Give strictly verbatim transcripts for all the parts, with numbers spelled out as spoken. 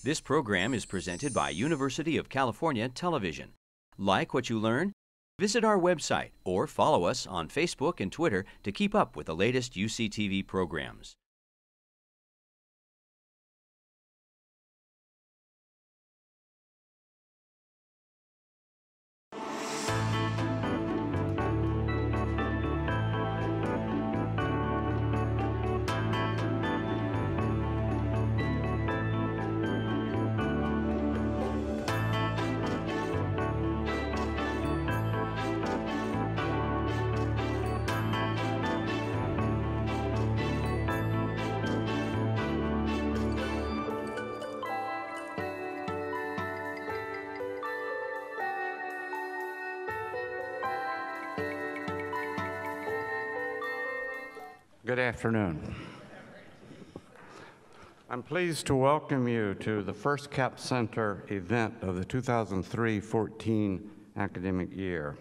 This program is presented by University of California Television. Like what you learn? Visit our website or follow us on Facebook and Twitter to keep up with the latest U C T V programs. Good afternoon. I'm pleased to welcome you to the first CAP Center event of the two thousand three fourteen academic year.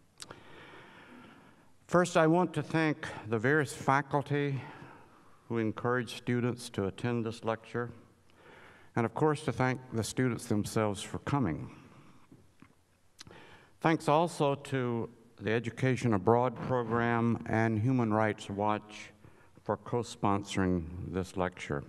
First, I want to thank the various faculty who encouraged students to attend this lecture, and of course to thank the students themselves for coming. Thanks also to the Education Abroad program and Human Rights Watch for co-sponsoring this lecture.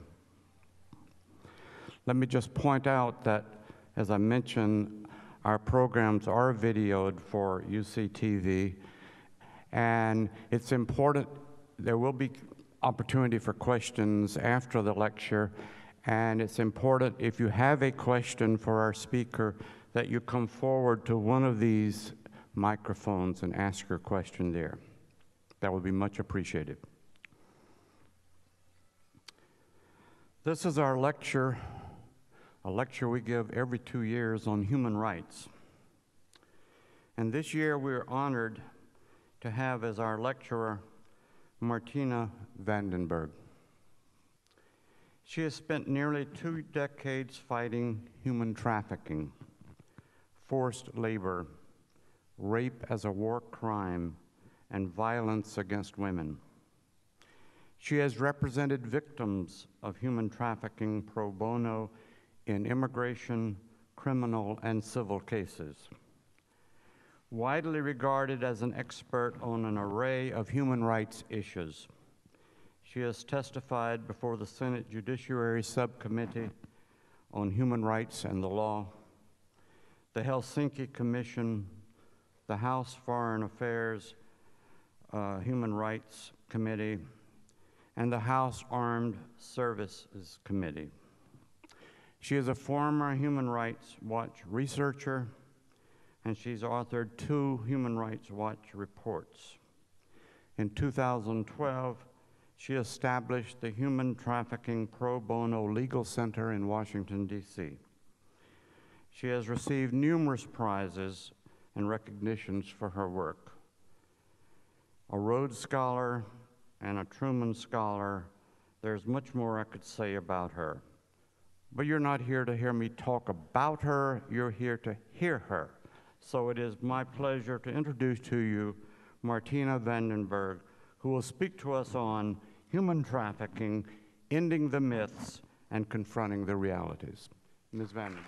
Let me just point out that, as I mentioned, our programs are videoed for U C T V, and it's important, there will be opportunity for questions after the lecture, and it's important if you have a question for our speaker that you come forward to one of these microphones and ask your question there. That would be much appreciated. This is our lecture, a lecture we give every two years on human rights. And this year we're honored to have as our lecturer Martina Vandenberg. She has spent nearly two decades fighting human trafficking, forced labor, rape as a war crime, and violence against women. She has represented victims of human trafficking pro bono in immigration, criminal, and civil cases. Widely regarded as an expert on an array of human rights issues, she has testified before the Senate Judiciary Subcommittee on Human Rights and the Law, the Helsinki Commission, the House Foreign Affairs uh, Human Rights Committee, and the House Armed Services Committee. She is a former Human Rights Watch researcher, and she's authored two Human Rights Watch reports. In two thousand twelve, she established the Human Trafficking Pro Bono Legal Center in Washington, D C She has received numerous prizes and recognitions for her work. A Rhodes Scholar and a Truman Scholar. There's much more I could say about her. But you're not here to hear me talk about her, you're here to hear her. So it is my pleasure to introduce to you Martina Vandenberg, who will speak to us on human trafficking, ending the myths, and confronting the realities. Miz Vandenberg.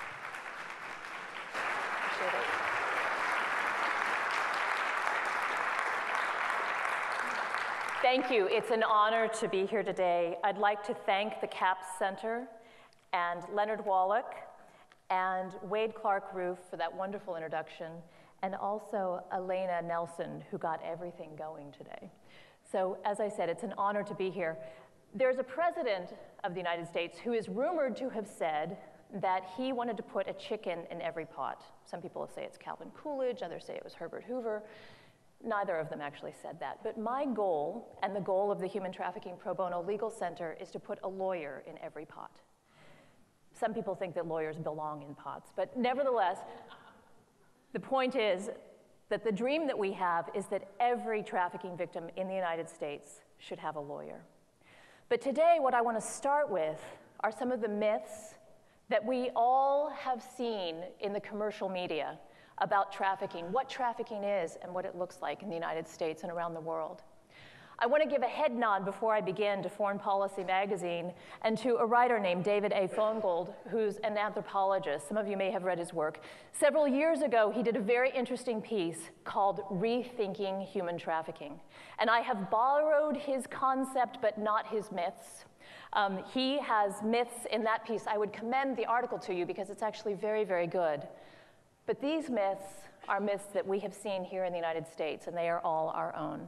Thank you. It's an honor to be here today. I'd like to thank the CAP Center and Leonard Wallach and Wade Clark Roof for that wonderful introduction, and also Elena Nelson, who got everything going today. So as I said, it's an honor to be here. There's a president of the United States who is rumored to have said that he wanted to put a chicken in every pot. Some people say it's Calvin Coolidge, others say it was Herbert Hoover. Neither of them actually said that. But my goal, and the goal of the Human Trafficking Pro Bono Legal Center, is to put a lawyer in every pot. Some people think that lawyers belong in pots, but nevertheless, the point is that the dream that we have is that every trafficking victim in the United States should have a lawyer. But today, what I want to start with are some of the myths that we all have seen in the commercial media about trafficking, what trafficking is and what it looks like in the United States and around the world. I want to give a head nod before I begin to Foreign Policy magazine and to a writer named David A. Fongold, who's an anthropologist. Some of you may have read his work. Several years ago, he did a very interesting piece called Rethinking Human Trafficking. And I have borrowed his concept, but not his myths. Um, he has myths in that piece. I would commend the article to you because it's actually very, very good. But these myths are myths that we have seen here in the United States, and they are all our own.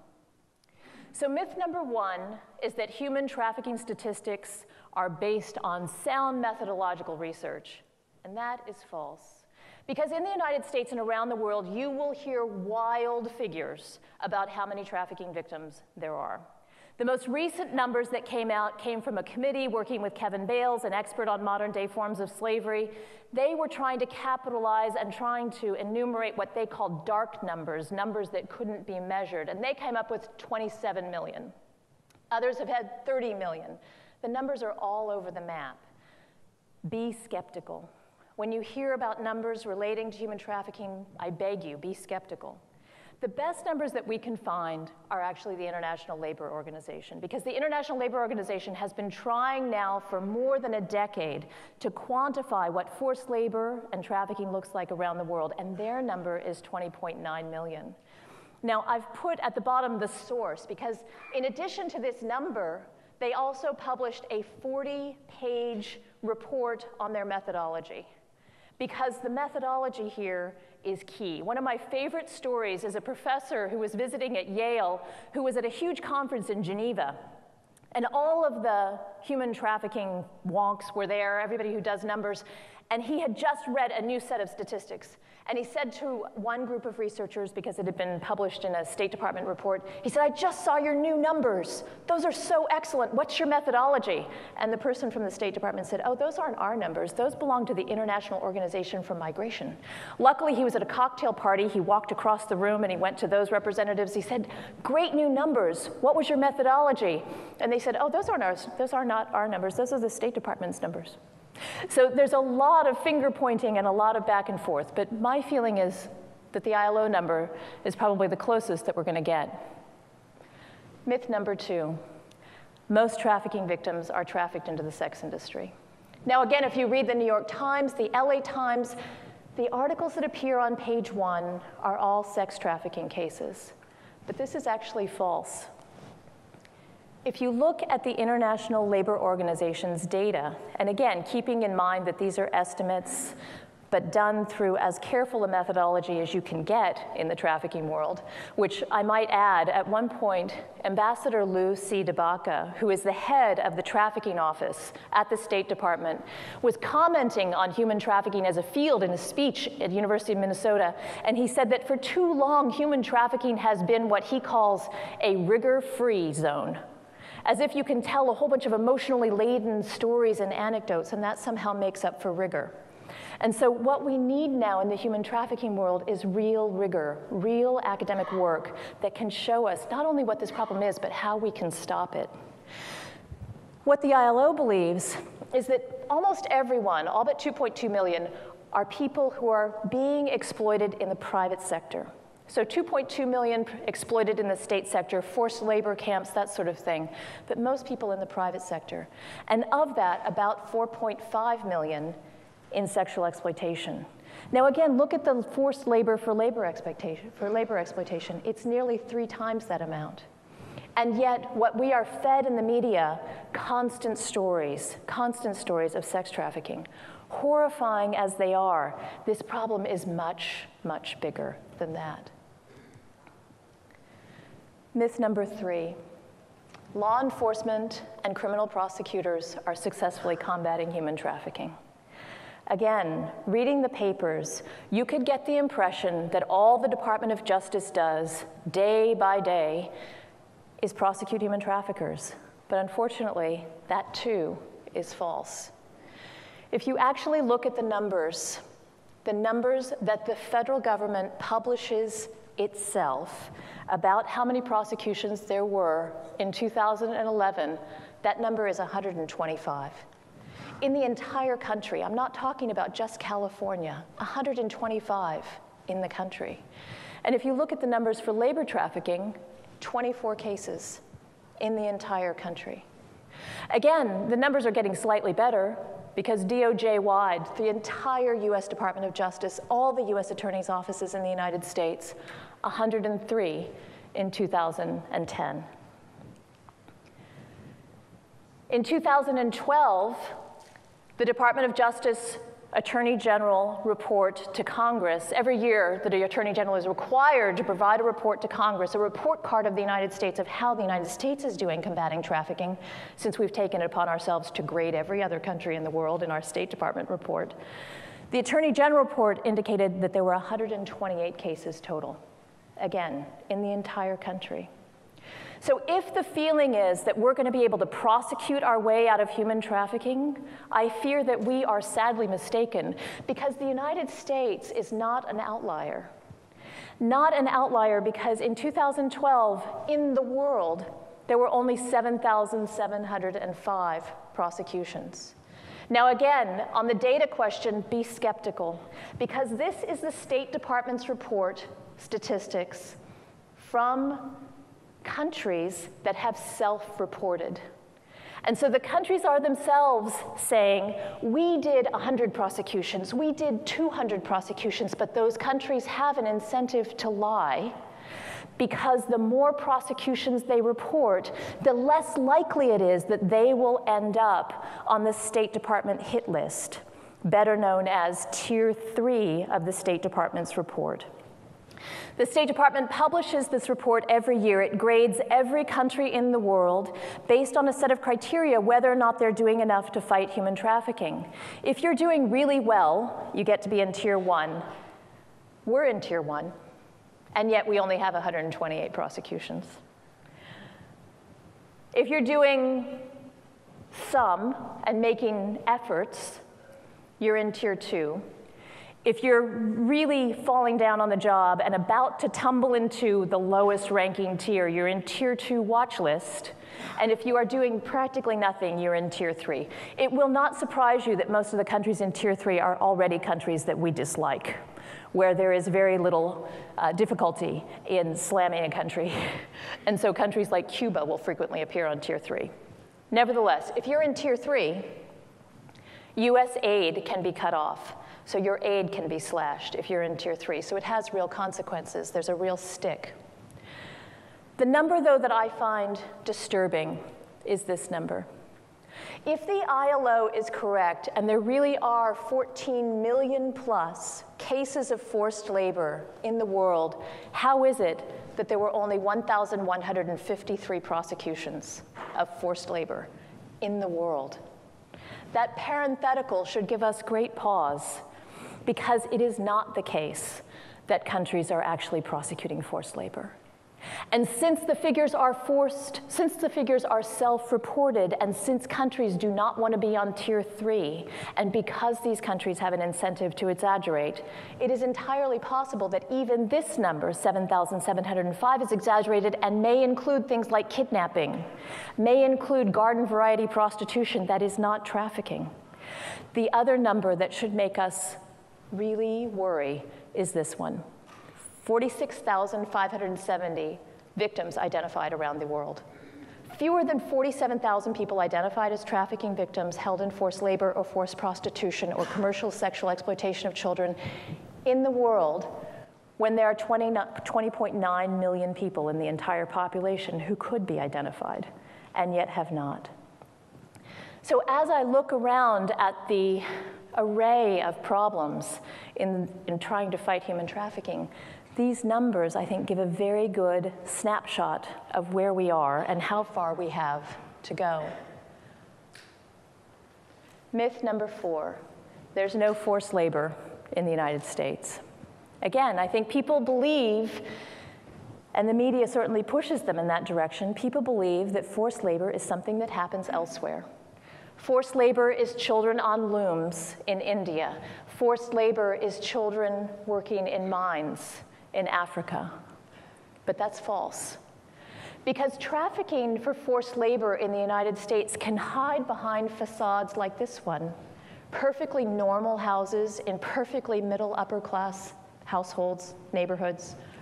So myth number one is that human trafficking statistics are based on sound methodological research, and that is false. Because in the United States and around the world, you will hear wild figures about how many trafficking victims there are. The most recent numbers that came out came from a committee working with Kevin Bales, an expert on modern-day forms of slavery. They were trying to capitalize and trying to enumerate what they called dark numbers, numbers that couldn't be measured, and they came up with twenty-seven million. Others have had thirty million. The numbers are all over the map. Be skeptical. When you hear about numbers relating to human trafficking, I beg you, be skeptical. The best numbers that we can find are actually the International Labor Organization, because the International Labor Organization has been trying now for more than a decade to quantify what forced labor and trafficking looks like around the world, and their number is twenty point nine million. Now, I've put at the bottom the source, because in addition to this number, they also published a forty page report on their methodology, because the methodology here is key. One of my favorite stories is a professor who was visiting at Yale, who was at a huge conference in Geneva. And all of the human trafficking wonks were there, everybody who does numbers, and he had just read a new set of statistics. And he said to one group of researchers, because it had been published in a State Department report, he said, "I just saw your new numbers. Those are so excellent. What's your methodology?" And the person from the State Department said, "Oh, those aren't our numbers. Those belong to the International Organization for Migration." Luckily, he was at a cocktail party. He walked across the room and he went to those representatives. He said, "Great new numbers. What was your methodology?" And they said, "Oh, those aren't ours. Those are not our numbers. Those are the State Department's numbers." So there's a lot of finger pointing and a lot of back and forth, but my feeling is that the I L O number is probably the closest that we're going to get. Myth number two, most trafficking victims are trafficked into the sex industry. Now again, if you read the New York Times, the L A Times, the articles that appear on page one are all sex trafficking cases, but this is actually false. If you look at the International Labor Organization's data, and again, keeping in mind that these are estimates, but done through as careful a methodology as you can get in the trafficking world, which I might add, at one point, Ambassador Lou C. DeBaca, who is the head of the trafficking office at the State Department, was commenting on human trafficking as a field in a speech at the University of Minnesota, and he said that for too long, human trafficking has been what he calls a rigor-free zone. As if you can tell a whole bunch of emotionally laden stories and anecdotes, and that somehow makes up for rigor. And so what we need now in the human trafficking world is real rigor, real academic work that can show us not only what this problem is, but how we can stop it. What the I L O believes is that almost everyone, all but two point two million, are people who are being exploited in the private sector. So two point two million exploited in the state sector, forced labor camps, that sort of thing, but most people in the private sector. And of that, about four point five million in sexual exploitation. Now again, look at the forced labor for labor exploitation, for labor exploitation. It's nearly three times that amount. And yet, what we are fed in the media, constant stories, constant stories of sex trafficking. Horrifying as they are, this problem is much, much bigger than that. Myth number three, law enforcement and criminal prosecutors are successfully combating human trafficking. Again, reading the papers, you could get the impression that all the Department of Justice does, day by day, is prosecute human traffickers. But unfortunately, that too is false. If you actually look at the numbers, the numbers that the federal government publishes itself about how many prosecutions there were in two thousand eleven, that number is one hundred twenty-five. In the entire country, I'm not talking about just California, one hundred twenty-five in the country. And if you look at the numbers for labor trafficking, twenty-four cases. in the entire country. Again, the numbers are getting slightly better because D O J-wide, the entire U S Department of Justice, all the U S attorneys' offices in the United States, one hundred three in two thousand ten. In two thousand twelve, the Department of Justice Attorney General report to Congress. Every year, the Attorney General is required to provide a report to Congress, a report card of the United States of how the United States is doing combating trafficking, since we've taken it upon ourselves to grade every other country in the world in our State Department report. The Attorney General report indicated that there were one hundred twenty-eight cases total, again, in the entire country. So if the feeling is that we're going to be able to prosecute our way out of human trafficking, I fear that we are sadly mistaken, because the United States is not an outlier. Not an outlier because in two thousand twelve, in the world, there were only seven thousand seven hundred five prosecutions. Now again, on the data question, be skeptical, because this is the State Department's report, statistics, from countries that have self-reported. And so the countries are themselves saying, we did one hundred prosecutions, we did two hundred prosecutions, but those countries have an incentive to lie, because the more prosecutions they report, the less likely it is that they will end up on the State Department hit list, better known as Tier three of the State Department's report. The State Department publishes this report every year. It grades every country in the world based on a set of criteria whether or not they're doing enough to fight human trafficking. If you're doing really well, you get to be in Tier one. We're in Tier one, and yet we only have one hundred twenty-eight prosecutions. If you're doing some and making efforts, you're in Tier two. If you're really falling down on the job and about to tumble into the lowest ranking tier, you're in Tier two watch list. And if you are doing practically nothing, you're in Tier three. It will not surprise you that most of the countries in Tier three are already countries that we dislike, where there is very little uh, difficulty in slamming a country. And so countries like Cuba will frequently appear on Tier three. Nevertheless, if you're in Tier three, U S aid can be cut off. So your aid can be slashed if you're in Tier three. So it has real consequences. There's a real stick. The number, though, that I find disturbing is this number. If the I L O is correct, and there really are fourteen million plus cases of forced labor in the world, how is it that there were only one thousand one hundred fifty-three prosecutions of forced labor in the world? That parenthetical should give us great pause, because it is not the case that countries are actually prosecuting forced labor. And since the figures are forced, since the figures are self-reported, and since countries do not want to be on Tier three, and because these countries have an incentive to exaggerate, it is entirely possible that even this number, seven thousand seven hundred five, is exaggerated and may include things like kidnapping, may include garden variety prostitution that is not trafficking. The other number that should make us really worry is this one. forty-six thousand five hundred seventy victims identified around the world. Fewer than forty-seven thousand people identified as trafficking victims held in forced labor or forced prostitution or commercial sexual exploitation of children in the world, when there are twenty point nine million people in the entire population who could be identified and yet have not. So as I look around at the array of problems in, in trying to fight human trafficking, these numbers, I think, give a very good snapshot of where we are and how far we have to go. Myth number four, there's no forced labor in the United States. Again, I think people believe, and the media certainly pushes them in that direction, people believe that forced labor is something that happens elsewhere. Forced labor is children on looms in India. Forced labor is children working in mines in Africa. But that's false. Because trafficking for forced labor in the United States can hide behind facades like this one. Perfectly normal houses in perfectly middle upper class households, neighborhoods,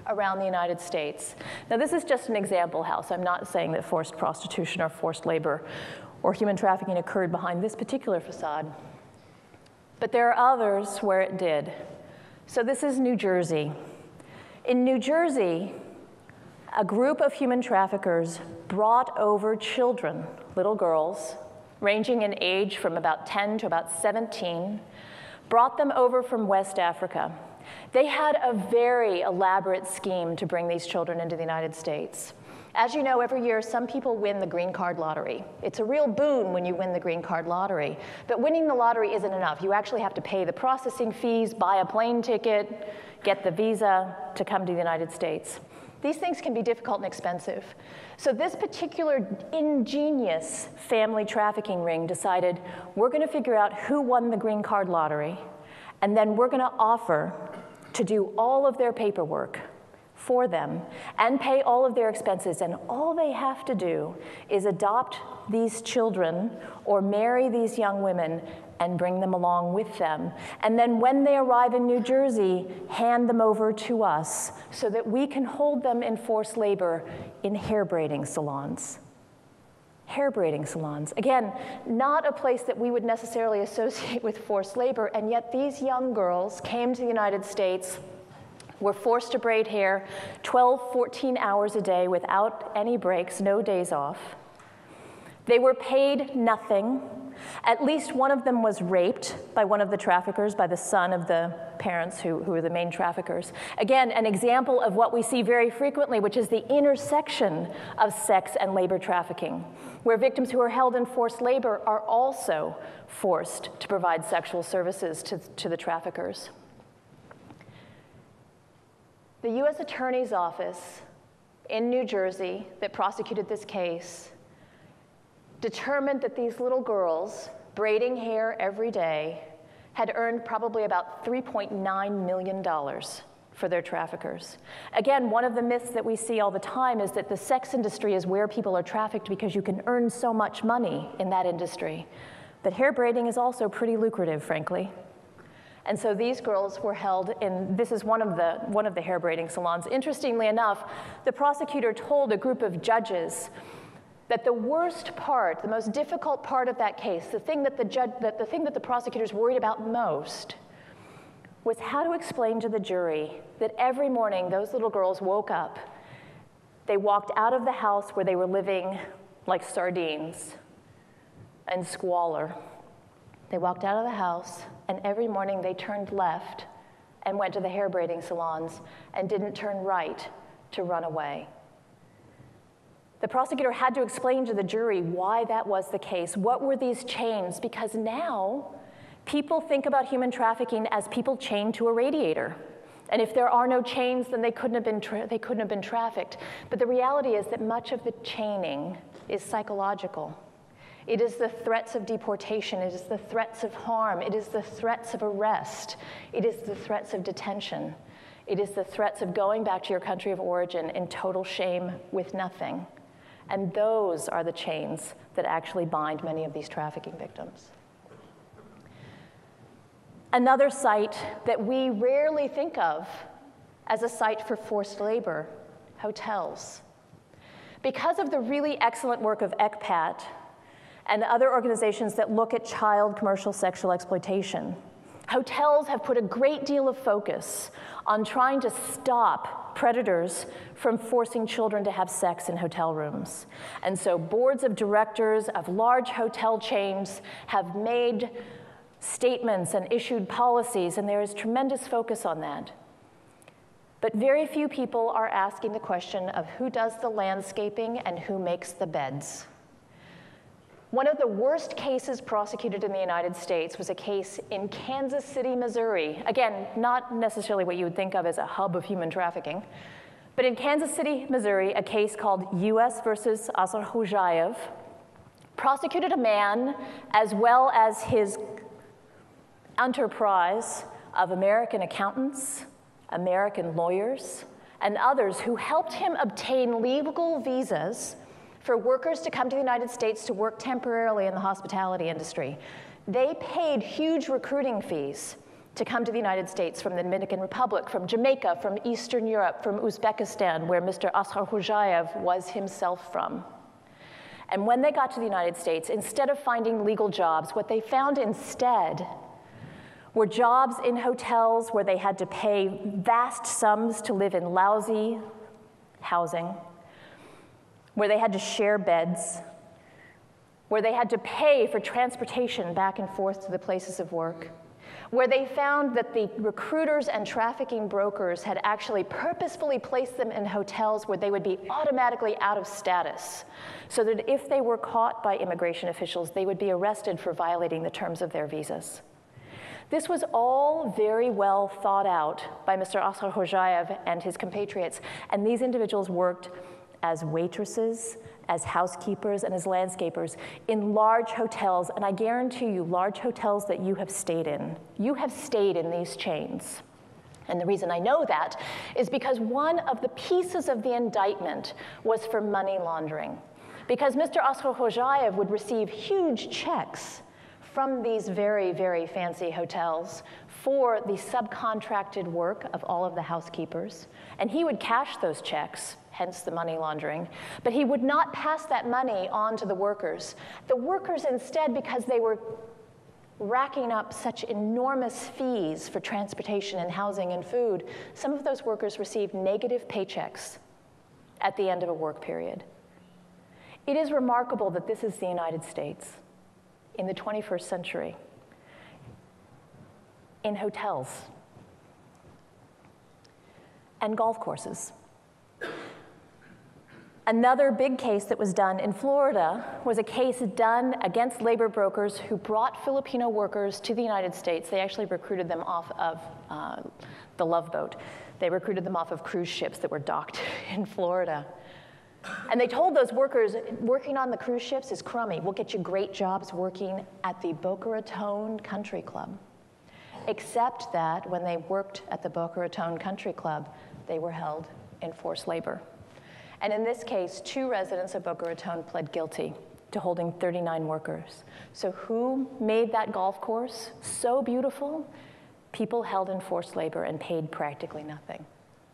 around the United States. Now, this is just an example house. I'm not saying that forced prostitution or forced labor or human trafficking occurred behind this particular facade. But there are others where it did. So this is New Jersey. In New Jersey, a group of human traffickers brought over children, little girls, ranging in age from about ten to about seventeen, brought them over from West Africa. They had a very elaborate scheme to bring these children into the United States. As you know, every year some people win the green card lottery. It's a real boon when you win the green card lottery. But winning the lottery isn't enough. You actually have to pay the processing fees, buy a plane ticket, get the visa to come to the United States. These things can be difficult and expensive. So this particular ingenious family trafficking ring decided, we're going to figure out who won the green card lottery, and then we're going to offer to do all of their paperwork for them and pay all of their expenses. And all they have to do is adopt these children or marry these young women and bring them along with them. And then when they arrive in New Jersey, hand them over to us so that we can hold them in forced labor in hair braiding salons. Hair braiding salons. Again, not a place that we would necessarily associate with forced labor, and yet these young girls came to the United States, were forced to braid hair twelve, fourteen hours a day without any breaks, no days off. They were paid nothing. At least one of them was raped by one of the traffickers, by the son of the parents who, who are the main traffickers. Again, an example of what we see very frequently, which is the intersection of sex and labor trafficking, where victims who are held in forced labor are also forced to provide sexual services to, to the traffickers. The U S Attorney's Office in New Jersey that prosecuted this case determined that these little girls, braiding hair every day, had earned probably about three point nine million dollars for their traffickers. Again, one of the myths that we see all the time is that the sex industry is where people are trafficked because you can earn so much money in that industry. But hair braiding is also pretty lucrative, frankly. And so these girls were held in, this is one of the, one of the hair braiding salons. Interestingly enough, the prosecutor told a group of judges that the worst part, the most difficult part of that case, the thing that the judge, that the thing that the prosecutors worried about most, was how to explain to the jury that every morning those little girls woke up, they walked out of the house where they were living like sardines and squalor. They walked out of the house, and every morning they turned left and went to the hair braiding salons and didn't turn right to run away. The prosecutor had to explain to the jury why that was the case. What were these chains? Because now people think about human trafficking as people chained to a radiator. And if there are no chains, then they couldn't have been, tra- they couldn't have been trafficked. But the reality is that much of the chaining is psychological. It is the threats of deportation. It is the threats of harm. It is the threats of arrest. It is the threats of detention. It is the threats of going back to your country of origin in total shame with nothing. And those are the chains that actually bind many of these trafficking victims. Another site that we rarely think of as a site for forced labor, hotels. Because of the really excellent work of E C P A T and other organizations that look at child commercial sexual exploitation, hotels have put a great deal of focus on trying to stop predators from forcing children to have sex in hotel rooms. And so boards of directors of large hotel chains have made statements and issued policies, and there is tremendous focus on that. But very few people are asking the question of who does the landscaping and who makes the beds. One of the worst cases prosecuted in the United States was a case in Kansas City, Missouri. Again, not necessarily what you would think of as a hub of human trafficking, but in Kansas City, Missouri, a case called U S versus Azarhujayev prosecuted a man as well as his enterprise of American accountants, American lawyers, and others who helped him obtain legal visas for workers to come to the United States to work temporarily in the hospitality industry. They paid huge recruiting fees to come to the United States from the Dominican Republic, from Jamaica, from Eastern Europe, from Uzbekistan, where Mister Asghar was himself from. And when they got to the United States, instead of finding legal jobs, what they found instead were jobs in hotels where they had to pay vast sums to live in lousy housing, where they had to share beds, where they had to pay for transportation back and forth to the places of work, where they found that the recruiters and trafficking brokers had actually purposefully placed them in hotels where they would be automatically out of status, so that if they were caught by immigration officials, they would be arrested for violating the terms of their visas. This was all very well thought out by Mister Asghar and his compatriots, and these individuals worked as waitresses, as housekeepers, and as landscapers in large hotels, and I guarantee you, large hotels that you have stayed in. You have stayed in these chains. And the reason I know that is because one of the pieces of the indictment was for money laundering. Because Mister Asghar would receive huge checks from these very, very fancy hotels for the subcontracted work of all of the housekeepers, and he would cash those checks, hence the money laundering, but he would not pass that money on to the workers. The workers instead, because they were racking up such enormous fees for transportation and housing and food, some of those workers received negative paychecks at the end of a work period. It is remarkable that this is the United States in the twenty-first century, in hotels and golf courses. Another big case that was done in Florida was a case done against labor brokers who brought Filipino workers to the United States. They actually recruited them off of uh, the Love Boat. They recruited them off of cruise ships that were docked in Florida. And they told those workers, working on the cruise ships is crummy. We'll get you great jobs working at the Boca Raton Country Club. Except that when they worked at the Boca Raton Country Club, they were held in forced labor. And in this case, two residents of Boca Raton pled guilty to holding thirty-nine workers. So who made that golf course so beautiful? People held in forced labor and paid practically nothing.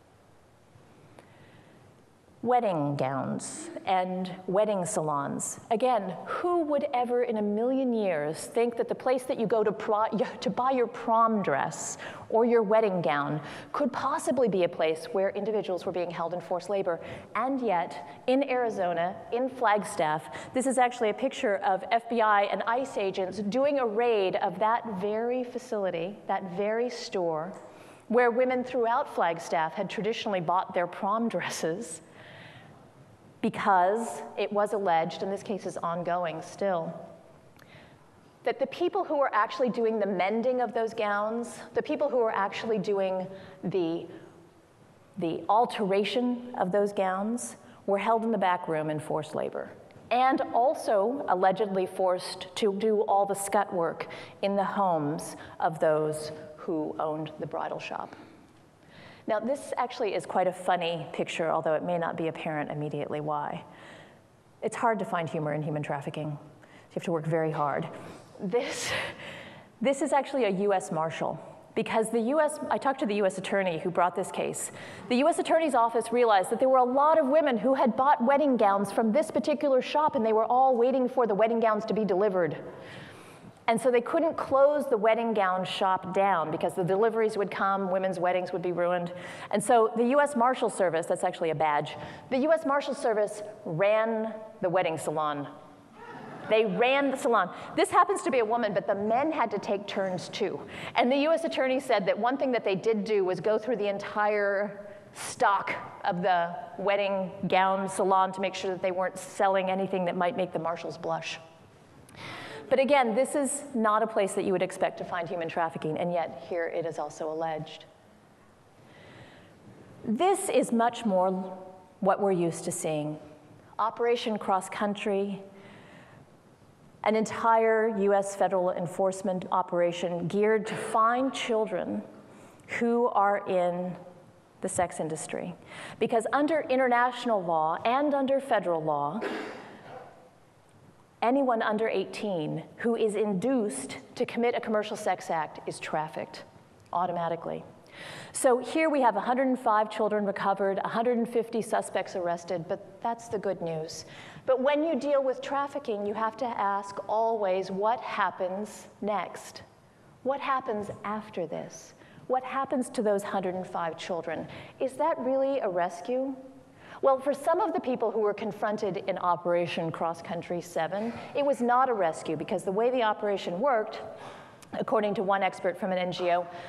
Wedding gowns and wedding salons. Again, who would ever in a million years think that the place that you go to, pro to buy your prom dress or your wedding gown could possibly be a place where individuals were being held in forced labor? And yet, in Arizona, in Flagstaff, this is actually a picture of F B I and ICE agents doing a raid of that very facility, that very store, where women throughout Flagstaff had traditionally bought their prom dresses, because it was alleged, and this case is ongoing still, that the people who were actually doing the mending of those gowns, the people who were actually doing the, the alteration of those gowns, were held in the back room in forced labor, and also allegedly forced to do all the scut work in the homes of those who owned the bridal shop. Now, this actually is quite a funny picture, although it may not be apparent immediately why. It's hard to find humor in human trafficking. You have to work very hard. This, this is actually a U S Marshal, because the U S, I talked to the U S attorney who brought this case. The U S Attorney's office realized that there were a lot of women who had bought wedding gowns from this particular shop, and they were all waiting for the wedding gowns to be delivered. And so they couldn't close the wedding gown shop down because the deliveries would come, women's weddings would be ruined. And so the U S Marshal Service, that's actually a badge, the U S Marshal Service ran the wedding salon. They ran the salon. This happens to be a woman, but the men had to take turns too. And the U S Attorney said that one thing that they did do was go through the entire stock of the wedding gown salon to make sure that they weren't selling anything that might make the marshals blush. But again, this is not a place that you would expect to find human trafficking, and yet here it is also alleged. This is much more what we're used to seeing. Operation Cross Country, an entire U S federal enforcement operation geared to find children who are in the sex industry. Because under international law and under federal law, anyone under eighteen who is induced to commit a commercial sex act is trafficked. automatically. So here we have one hundred five children recovered, one hundred fifty suspects arrested, but that's the good news. But when you deal with trafficking, you have to ask always, what happens next? What happens after this? What happens to those one hundred five children? Is that really a rescue? Well, for some of the people who were confronted in Operation Cross Country seven, it was not a rescue, because the way the operation worked, according to one expert from an N G O,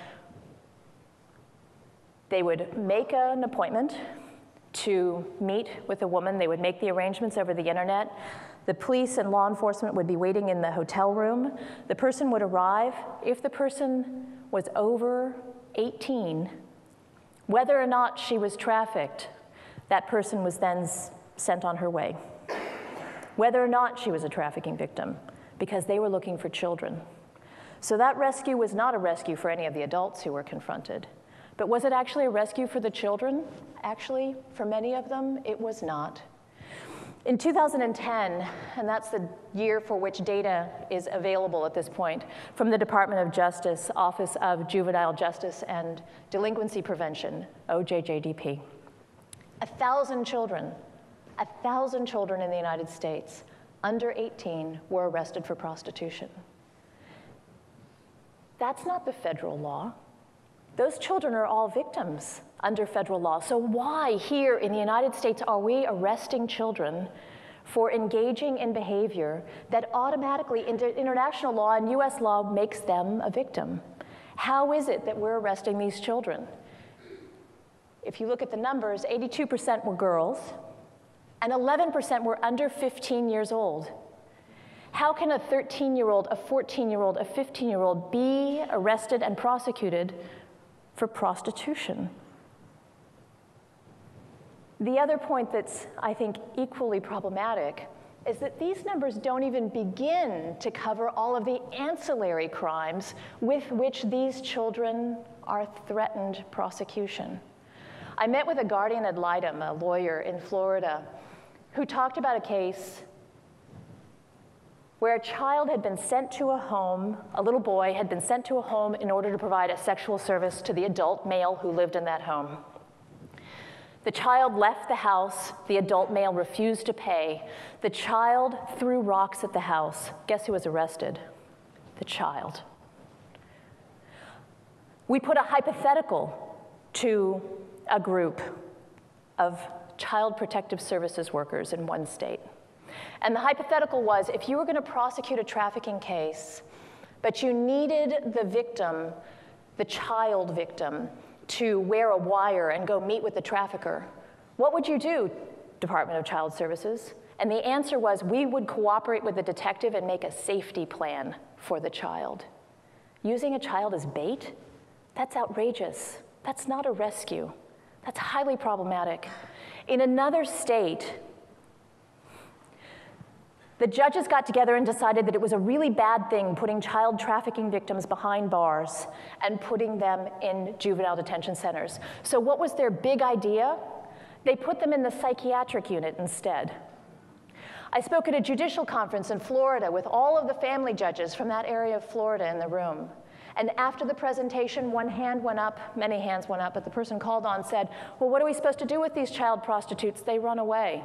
they would make an appointment to meet with a woman. They would make the arrangements over the internet. The police and law enforcement would be waiting in the hotel room. The person would arrive. If the person was over eighteen, whether or not she was trafficked, that person was then sent on her way. Whether or not she was a trafficking victim, because they were looking for children. So that rescue was not a rescue for any of the adults who were confronted. But was it actually a rescue for the children? Actually, for many of them, it was not. In two thousand ten, and that's the year for which data is available at this point, from the Department of Justice, Office of Juvenile Justice and Delinquency Prevention, O J J D P, a thousand children, a thousand children in the United States under eighteen were arrested for prostitution. That's not the federal law. Those children are all victims under federal law. So why here in the United States are we arresting children for engaging in behavior that automatically, inter international law and U S law, makes them a victim? How is it that we're arresting these children? If you look at the numbers, eighty-two percent were girls, and eleven percent were under fifteen years old. How can a thirteen-year-old, a fourteen-year-old, a fifteen-year-old be arrested and prosecuted for prostitution? The other point that's, I think, equally problematic is that these numbers don't even begin to cover all of the ancillary crimes with which these children are threatened prosecution. I met with a guardian ad litem, a lawyer in Florida, who talked about a case where a child had been sent to a home, a little boy had been sent to a home in order to provide a sexual service to the adult male who lived in that home. The child left the house. The adult male refused to pay. The child threw rocks at the house. Guess who was arrested? The child. We put a hypothetical to a group of child protective services workers in one state. And the hypothetical was, if you were going to prosecute a trafficking case, but you needed the victim, the child victim, to wear a wire and go meet with the trafficker, what would you do, Department of Child Services? And the answer was, we would cooperate with the detective and make a safety plan for the child. Using a child as bait? That's outrageous. That's not a rescue. That's highly problematic. In another state, the judges got together and decided that it was a really bad thing putting child trafficking victims behind bars and putting them in juvenile detention centers. So what was their big idea? They put them in the psychiatric unit instead. I spoke at a judicial conference in Florida with all of the family judges from that area of Florida in the room. And after the presentation, one hand went up, many hands went up, but the person called on said, well, what are we supposed to do with these child prostitutes? They run away.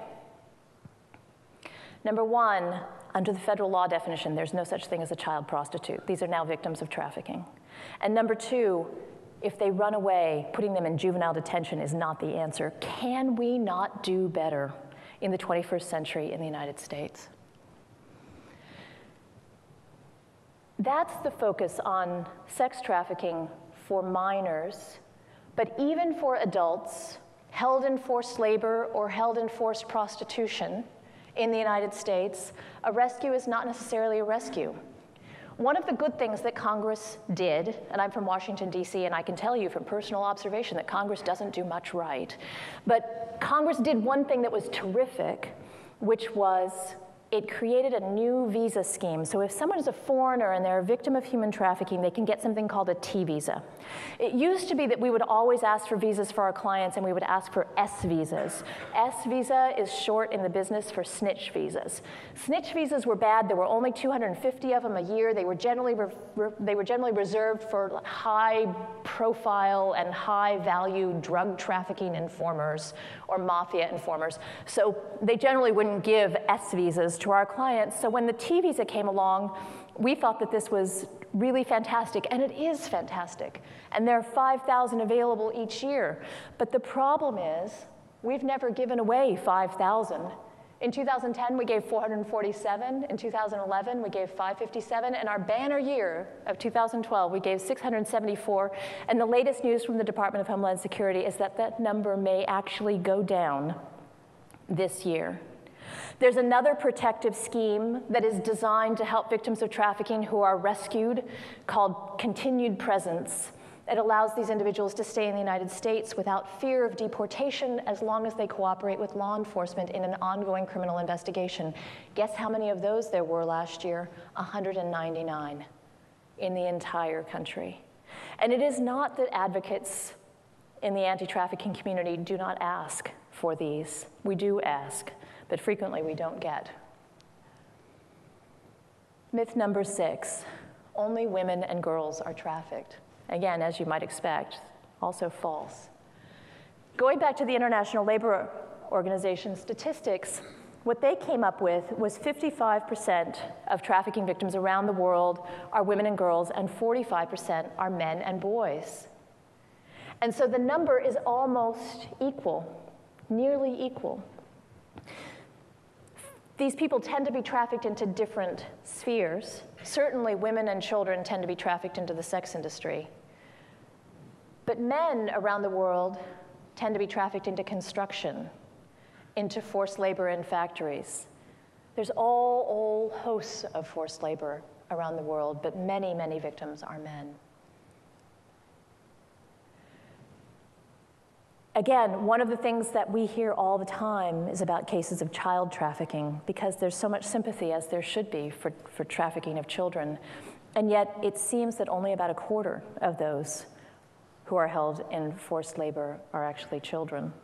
Number one, under the federal law definition, there's no such thing as a child prostitute. These are now victims of trafficking. And number two, if they run away, putting them in juvenile detention is not the answer. Can we not do better in the twenty-first century in the United States? That's the focus on sex trafficking for minors, but even for adults held in forced labor or held in forced prostitution in the United States, a rescue is not necessarily a rescue. One of the good things that Congress did, and I'm from Washington, D C, and I can tell you from personal observation that Congress doesn't do much right, but Congress did one thing that was terrific, which was it created a new visa scheme. So if someone is a foreigner and they're a victim of human trafficking, they can get something called a T visa. It used to be that we would always ask for visas for our clients, and we would ask for S visas. S visa is short in the business for snitch visas. Snitch visas were bad. There were only two hundred fifty of them a year. They were generally, re re they were generally reserved for high profile and high value drug trafficking informers or mafia informers. So they generally wouldn't give S visas to our clients. So when the T visa came along, we thought that this was really fantastic, and it is fantastic. And there are five thousand available each year. But the problem is, we've never given away five thousand. In two thousand ten, we gave four hundred forty-seven. In two thousand eleven, we gave five hundred fifty-seven. And our banner year of two thousand twelve, we gave six hundred seventy-four. And the latest news from the Department of Homeland Security is that that number may actually go down this year. There's another protective scheme that is designed to help victims of trafficking who are rescued called continued presence. It allows these individuals to stay in the United States without fear of deportation as long as they cooperate with law enforcement in an ongoing criminal investigation. Guess how many of those there were last year? one hundred ninety-nine in the entire country. And it is not that advocates in the anti-trafficking community do not ask for these. We do ask, but frequently we don't get. Myth number six, only women and girls are trafficked. Again, as you might expect, also false. Going back to the International Labor Organization statistics, what they came up with was fifty-five percent of trafficking victims around the world are women and girls, and forty-five percent are men and boys. And so the number is almost equal, nearly equal. These people tend to be trafficked into different spheres. Certainly women and children tend to be trafficked into the sex industry. But men around the world tend to be trafficked into construction, into forced labor in factories. There's all, all hosts of forced labor around the world, but many, many victims are men. Again, one of the things that we hear all the time is about cases of child trafficking, because there's so much sympathy, as there should be, for, for trafficking of children. And yet it seems that only about a quarter of those who are held in forced labor are actually children.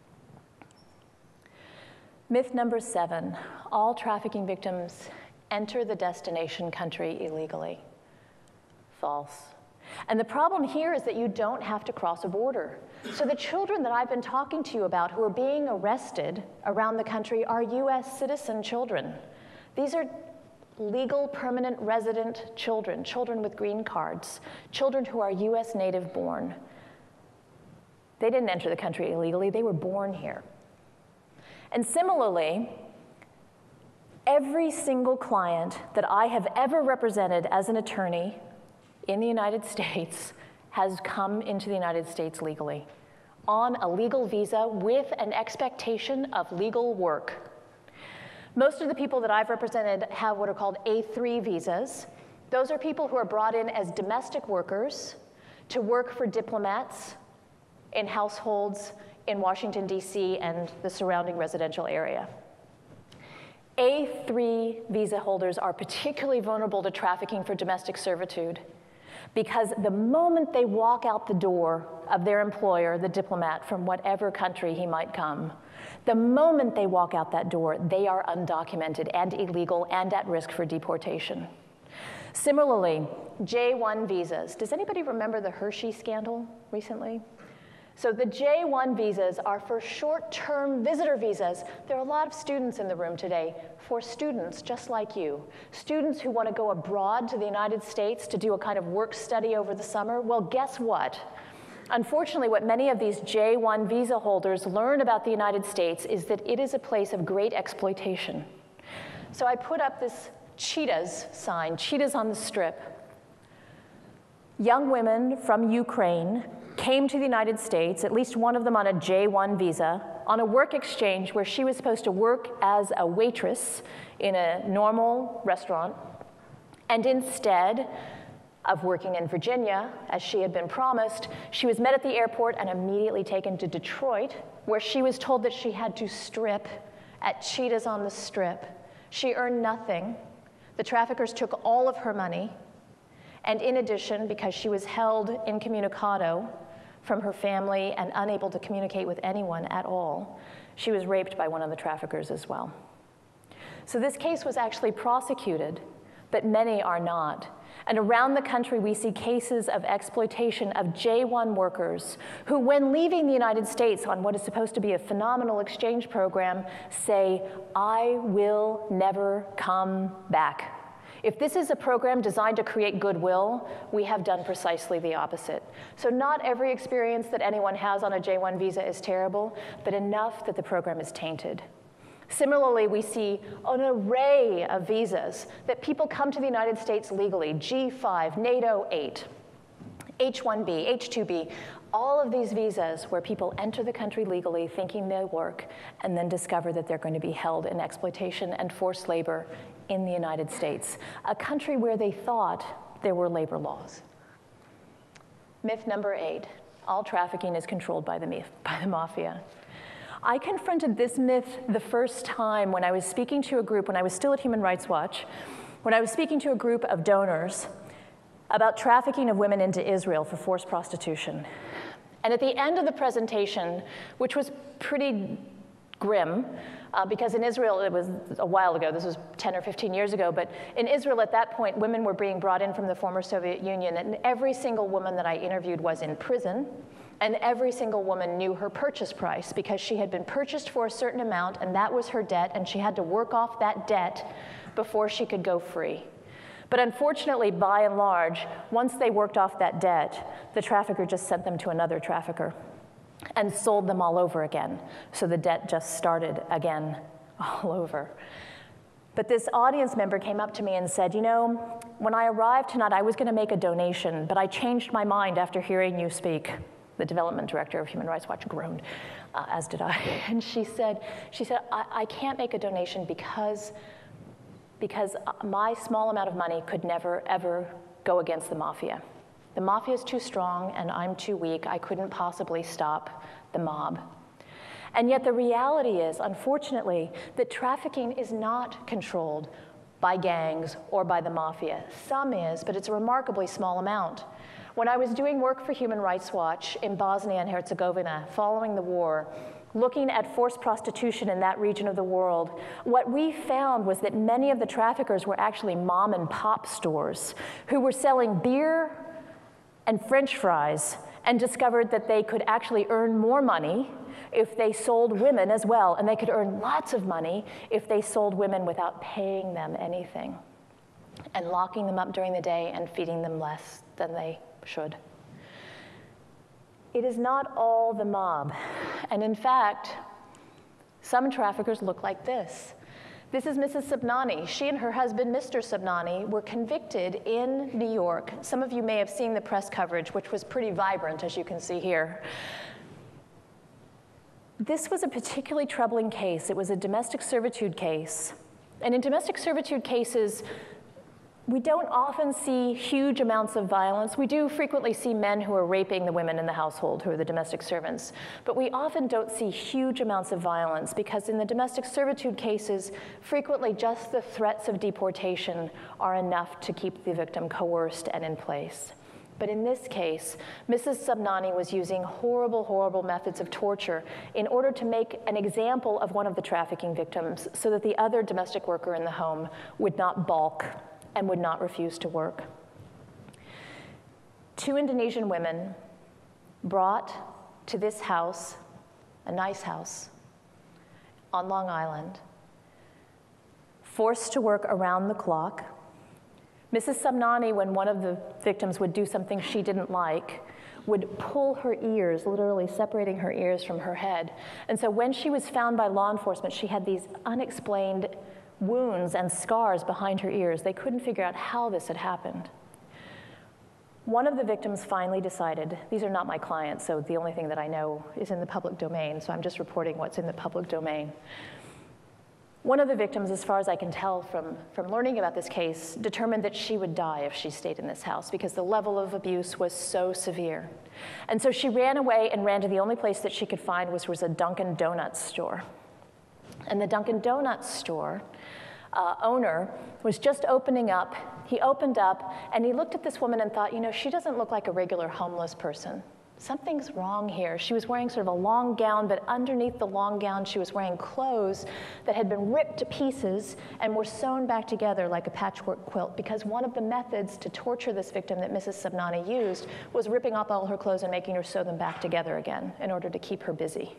Myth number seven, all trafficking victims enter the destination country illegally. False. And the problem here is that you don't have to cross a border. So the children that I've been talking to you about who are being arrested around the country are U S citizen children. These are legal permanent resident children, children with green cards, children who are U S native born. They didn't enter the country illegally, they were born here. And similarly, every single client that I have ever represented as an attorney in the United States has come into the United States legally, on a legal visa with an expectation of legal work. Most of the people that I've represented have what are called A three visas. Those are people who are brought in as domestic workers to work for diplomats in households in Washington, D C and the surrounding residential area. A three visa holders are particularly vulnerable to trafficking for domestic servitude, because the moment they walk out the door of their employer, the diplomat from whatever country he might come, the moment they walk out that door, they are undocumented and illegal and at risk for deportation. Similarly, J one visas. Does anybody remember the Hershey scandal recently? So the J one visas are for short-term visitor visas. There are a lot of students in the room today, for students just like you. Students who want to go abroad to the United States to do a kind of work study over the summer. Well, guess what? Unfortunately, what many of these J one visa holders learn about the United States is that it is a place of great exploitation. So I put up this cheetahs sign, cheetahs on the strip. Young women from Ukraine came to the United States, at least one of them on a J one visa, on a work exchange where she was supposed to work as a waitress in a normal restaurant, and instead of working in Virginia, as she had been promised, she was met at the airport and immediately taken to Detroit, where she was told that she had to strip at Cheetahs on the Strip. She earned nothing. The traffickers took all of her money. And in addition, because she was held incommunicado from her family and unable to communicate with anyone at all, she was raped by one of the traffickers as well. So this case was actually prosecuted, but many are not. And around the country, we see cases of exploitation of J one workers who, when leaving the United States on what is supposed to be a phenomenal exchange program, say, "I will never come back." If this is a program designed to create goodwill, we have done precisely the opposite. So not every experience that anyone has on a J one visa is terrible, but enough that the program is tainted. Similarly, we see an array of visas that people come to the United States legally, G five, NATO eight, H one B, H two B, all of these visas where people enter the country legally thinking they'll work and then discover that they're going to be held in exploitation and forced labor in the United States, a country where they thought there were labor laws. Myth number eight, all trafficking is controlled by the, by the mafia. I confronted this myth the first time when I was speaking to a group, when I was still at Human Rights Watch, when I was speaking to a group of donors about trafficking of women into Israel for forced prostitution. And at the end of the presentation, which was pretty grim, uh, because in Israel, it was a while ago, this was ten or fifteen years ago, but in Israel at that point, women were being brought in from the former Soviet Union, and every single woman that I interviewed was in prison, and every single woman knew her purchase price because she had been purchased for a certain amount, and that was her debt, and she had to work off that debt before she could go free. But unfortunately, by and large, once they worked off that debt, the trafficker just sent them to another trafficker and sold them all over again. So the debt just started again all over. But this audience member came up to me and said, you know, when I arrived tonight, I was going to make a donation, but I changed my mind after hearing you speak. The development director of Human Rights Watch groaned, uh, as did I. And she said, she said, I, I can't make a donation because, because my small amount of money could never, ever go against the mafia. The mafia is too strong, and I'm too weak. I couldn't possibly stop the mob. And yet the reality is, unfortunately, that trafficking is not controlled by gangs or by the mafia. Some is, but it's a remarkably small amount. When I was doing work for Human Rights Watch in Bosnia and Herzegovina following the war, looking at forced prostitution in that region of the world, what we found was that many of the traffickers were actually mom and pop stores who were selling beer and French fries, and discovered that they could actually earn more money if they sold women as well, and they could earn lots of money if they sold women without paying them anything, and locking them up during the day and feeding them less than they should. It is not all the mob, and in fact, some traffickers look like this. This is Missus Subnani. She and her husband, Mister Subnani, were convicted in New York. Some of you may have seen the press coverage, which was pretty vibrant, as you can see here. This was a particularly troubling case. It was a domestic servitude case. And in domestic servitude cases, we don't often see huge amounts of violence. We do frequently see men who are raping the women in the household, who are the domestic servants. But we often don't see huge amounts of violence because in the domestic servitude cases, frequently just the threats of deportation are enough to keep the victim coerced and in place. But in this case, Missus Subnani was using horrible, horrible methods of torture in order to make an example of one of the trafficking victims so that the other domestic worker in the home would not balk and would not refuse to work. Two Indonesian women brought to this house, a nice house, on Long Island, forced to work around the clock. Missus Subnani, when one of the victims would do something she didn't like, would pull her ears, literally separating her ears from her head. And so when she was found by law enforcement, she had these unexplained wounds and scars behind her ears. They couldn't figure out how this had happened. One of the victims finally decided, these are not my clients, so the only thing that I know is in the public domain, so I'm just reporting what's in the public domain. One of the victims, as far as I can tell from, from learning about this case, determined that she would die if she stayed in this house because the level of abuse was so severe. And so she ran away and ran to the only place that she could find, which was a Dunkin' Donuts store. And the Dunkin' Donuts store uh, owner was just opening up. He opened up and he looked at this woman and thought, you know, she doesn't look like a regular homeless person. Something's wrong here. She was wearing sort of a long gown, but underneath the long gown, she was wearing clothes that had been ripped to pieces and were sewn back together like a patchwork quilt, because one of the methods to torture this victim that Missus Subnani used was ripping up all her clothes and making her sew them back together again in order to keep her busy.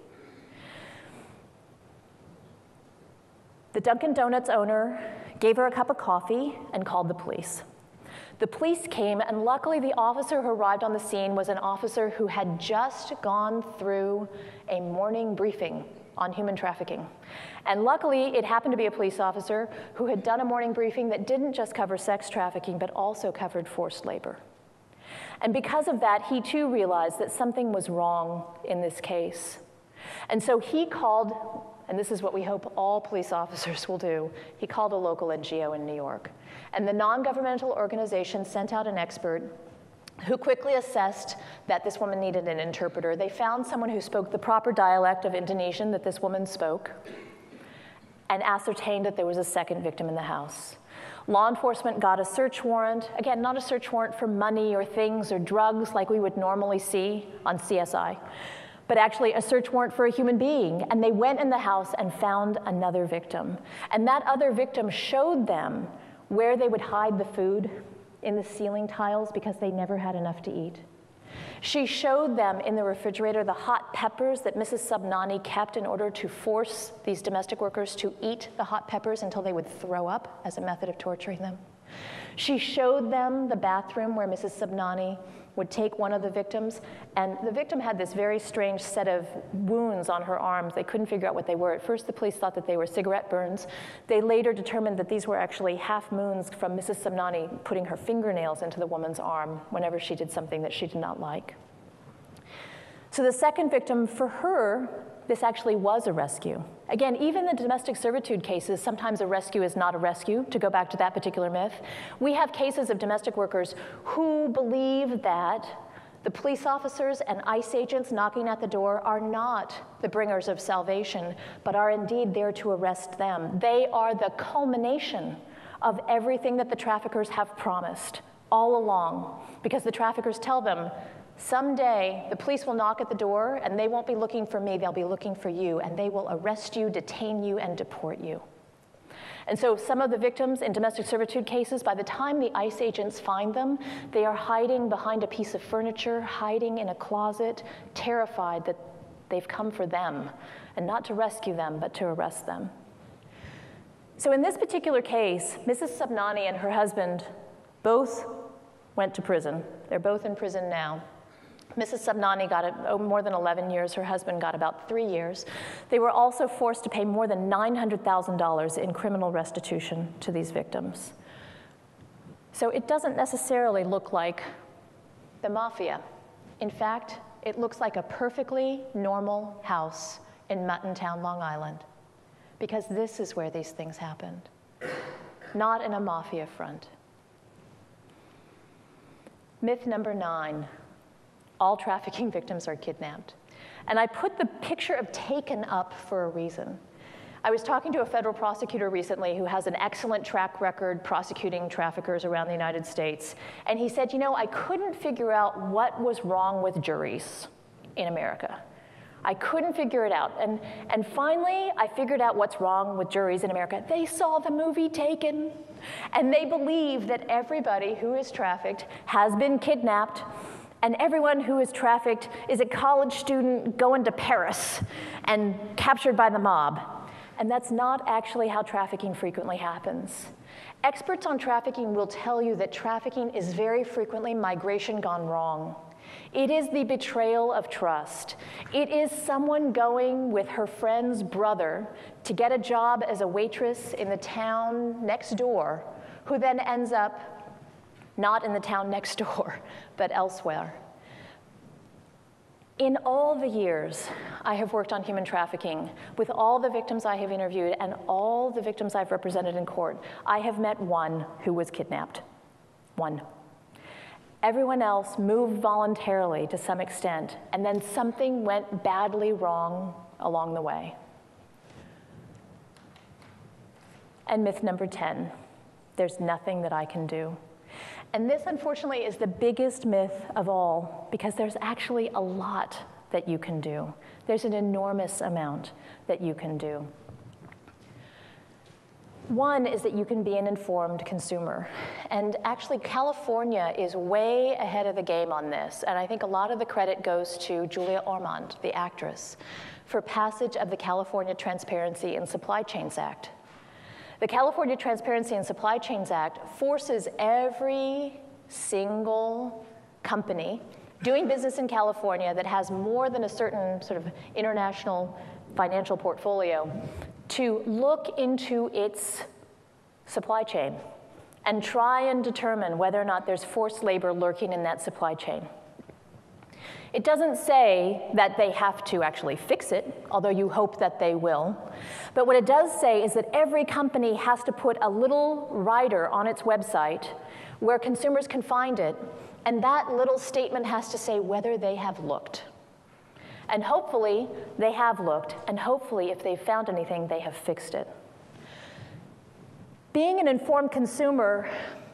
The Dunkin' Donuts owner gave her a cup of coffee and called the police. The police came, and luckily the officer who arrived on the scene was an officer who had just gone through a morning briefing on human trafficking. And luckily, it happened to be a police officer who had done a morning briefing that didn't just cover sex trafficking, but also covered forced labor. And because of that, he too realized that something was wrong in this case. And so he called, and this is what we hope all police officers will do, he called a local N G O in New York. And the non-governmental organization sent out an expert who quickly assessed that this woman needed an interpreter. They found someone who spoke the proper dialect of Indonesian that this woman spoke, and ascertained that there was a second victim in the house. Law enforcement got a search warrant, again, not a search warrant for money or things or drugs like we would normally see on C S I, but actually a search warrant for a human being. And they went in the house and found another victim. And that other victim showed them where they would hide the food in the ceiling tiles because they never had enough to eat. She showed them in the refrigerator the hot peppers that Missus Subnani kept in order to force these domestic workers to eat the hot peppers until they would throw up as a method of torturing them. She showed them the bathroom where Missus Subnani would take one of the victims, and the victim had this very strange set of wounds on her arms. They couldn't figure out what they were. At first, the police thought that they were cigarette burns. They later determined that these were actually half moons from Missus Subnani putting her fingernails into the woman's arm whenever she did something that she did not like. So the second victim, for her, this actually was a rescue. Again, even the domestic servitude cases, sometimes a rescue is not a rescue, to go back to that particular myth. We have cases of domestic workers who believe that the police officers and ICE agents knocking at the door are not the bringers of salvation, but are indeed there to arrest them. They are the culmination of everything that the traffickers have promised all along, because the traffickers tell them, someday, the police will knock at the door, and they won't be looking for me, they'll be looking for you, and they will arrest you, detain you, and deport you. And so some of the victims in domestic servitude cases, by the time the ICE agents find them, they are hiding behind a piece of furniture, hiding in a closet, terrified that they've come for them, and not to rescue them, but to arrest them. So in this particular case, Missus Subnani and her husband both went to prison. They're both in prison now. Missus Subnani got oh, more than eleven years. Her husband got about three years. They were also forced to pay more than nine hundred thousand dollars in criminal restitution to these victims. So it doesn't necessarily look like the mafia. In fact, it looks like a perfectly normal house in Muttontown, Long Island, because this is where these things happened, not in a mafia front. Myth number nine. All trafficking victims are kidnapped. And I put the picture of taken up for a reason. I was talking to a federal prosecutor recently who has an excellent track record prosecuting traffickers around the United States. And he said, you know, I couldn't figure out what was wrong with juries in America. I couldn't figure it out. And, and finally, I figured out what's wrong with juries in America. They saw the movie Taken, and they believe that everybody who is trafficked has been kidnapped, and everyone who is trafficked is a college student going to Paris and captured by the mob. And that's not actually how trafficking frequently happens. Experts on trafficking will tell you that trafficking is very frequently migration gone wrong. It is the betrayal of trust. It is someone going with her friend's brother to get a job as a waitress in the town next door, who then ends up not in the town next door, but elsewhere. In all the years I have worked on human trafficking, with all the victims I have interviewed and all the victims I've represented in court, I have met one who was kidnapped. One. Everyone else moved voluntarily to some extent, and then something went badly wrong along the way. And myth number ten, there's nothing that I can do. And this, unfortunately, is the biggest myth of all, because there's actually a lot that you can do. There's an enormous amount that you can do. One is that you can be an informed consumer. And actually, California is way ahead of the game on this. And I think a lot of the credit goes to Julia Ormond, the actress, for passage of the California Transparency in Supply Chains Act. The California Transparency in Supply Chains Act forces every single company doing business in California that has more than a certain sort of international financial portfolio to look into its supply chain and try and determine whether or not there's forced labor lurking in that supply chain. It doesn't say that they have to actually fix it, although you hope that they will. But what it does say is that every company has to put a little rider on its website where consumers can find it, and that little statement has to say whether they have looked. And hopefully, they have looked, and hopefully, if they've found anything, they have fixed it. Being an informed consumer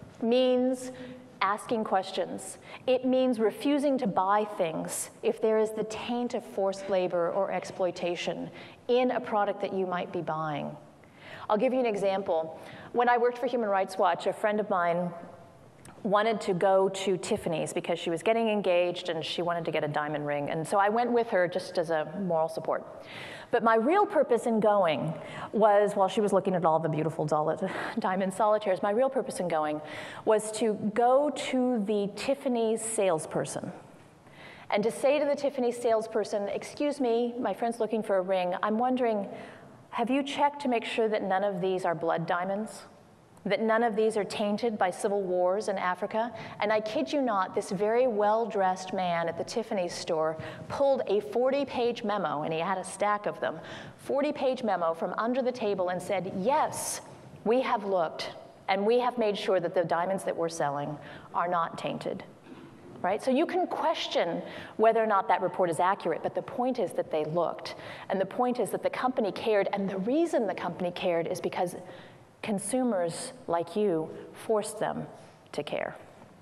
means asking questions. It means refusing to buy things if there is the taint of forced labor or exploitation in a product that you might be buying. I'll give you an example. When I worked for Human Rights Watch, a friend of mine wanted to go to Tiffany's because she was getting engaged and she wanted to get a diamond ring. And so I went with her just as a moral support. But my real purpose in going was, while she was looking at all the beautiful diamond solitaires, my real purpose in going was to go to the Tiffany's salesperson and to say to the Tiffany's salesperson, excuse me, my friend's looking for a ring. I'm wondering, have you checked to make sure that none of these are blood diamonds? That none of these are tainted by civil wars in Africa? And I kid you not, this very well-dressed man at the Tiffany's store pulled a forty-page memo, and he had a stack of them, forty-page memo from under the table and said, yes, we have looked, and we have made sure that the diamonds that we're selling are not tainted. Right? So you can question whether or not that report is accurate, but the point is that they looked. And the point is that the company cared, and the reason the company cared is because consumers like you forced them to care.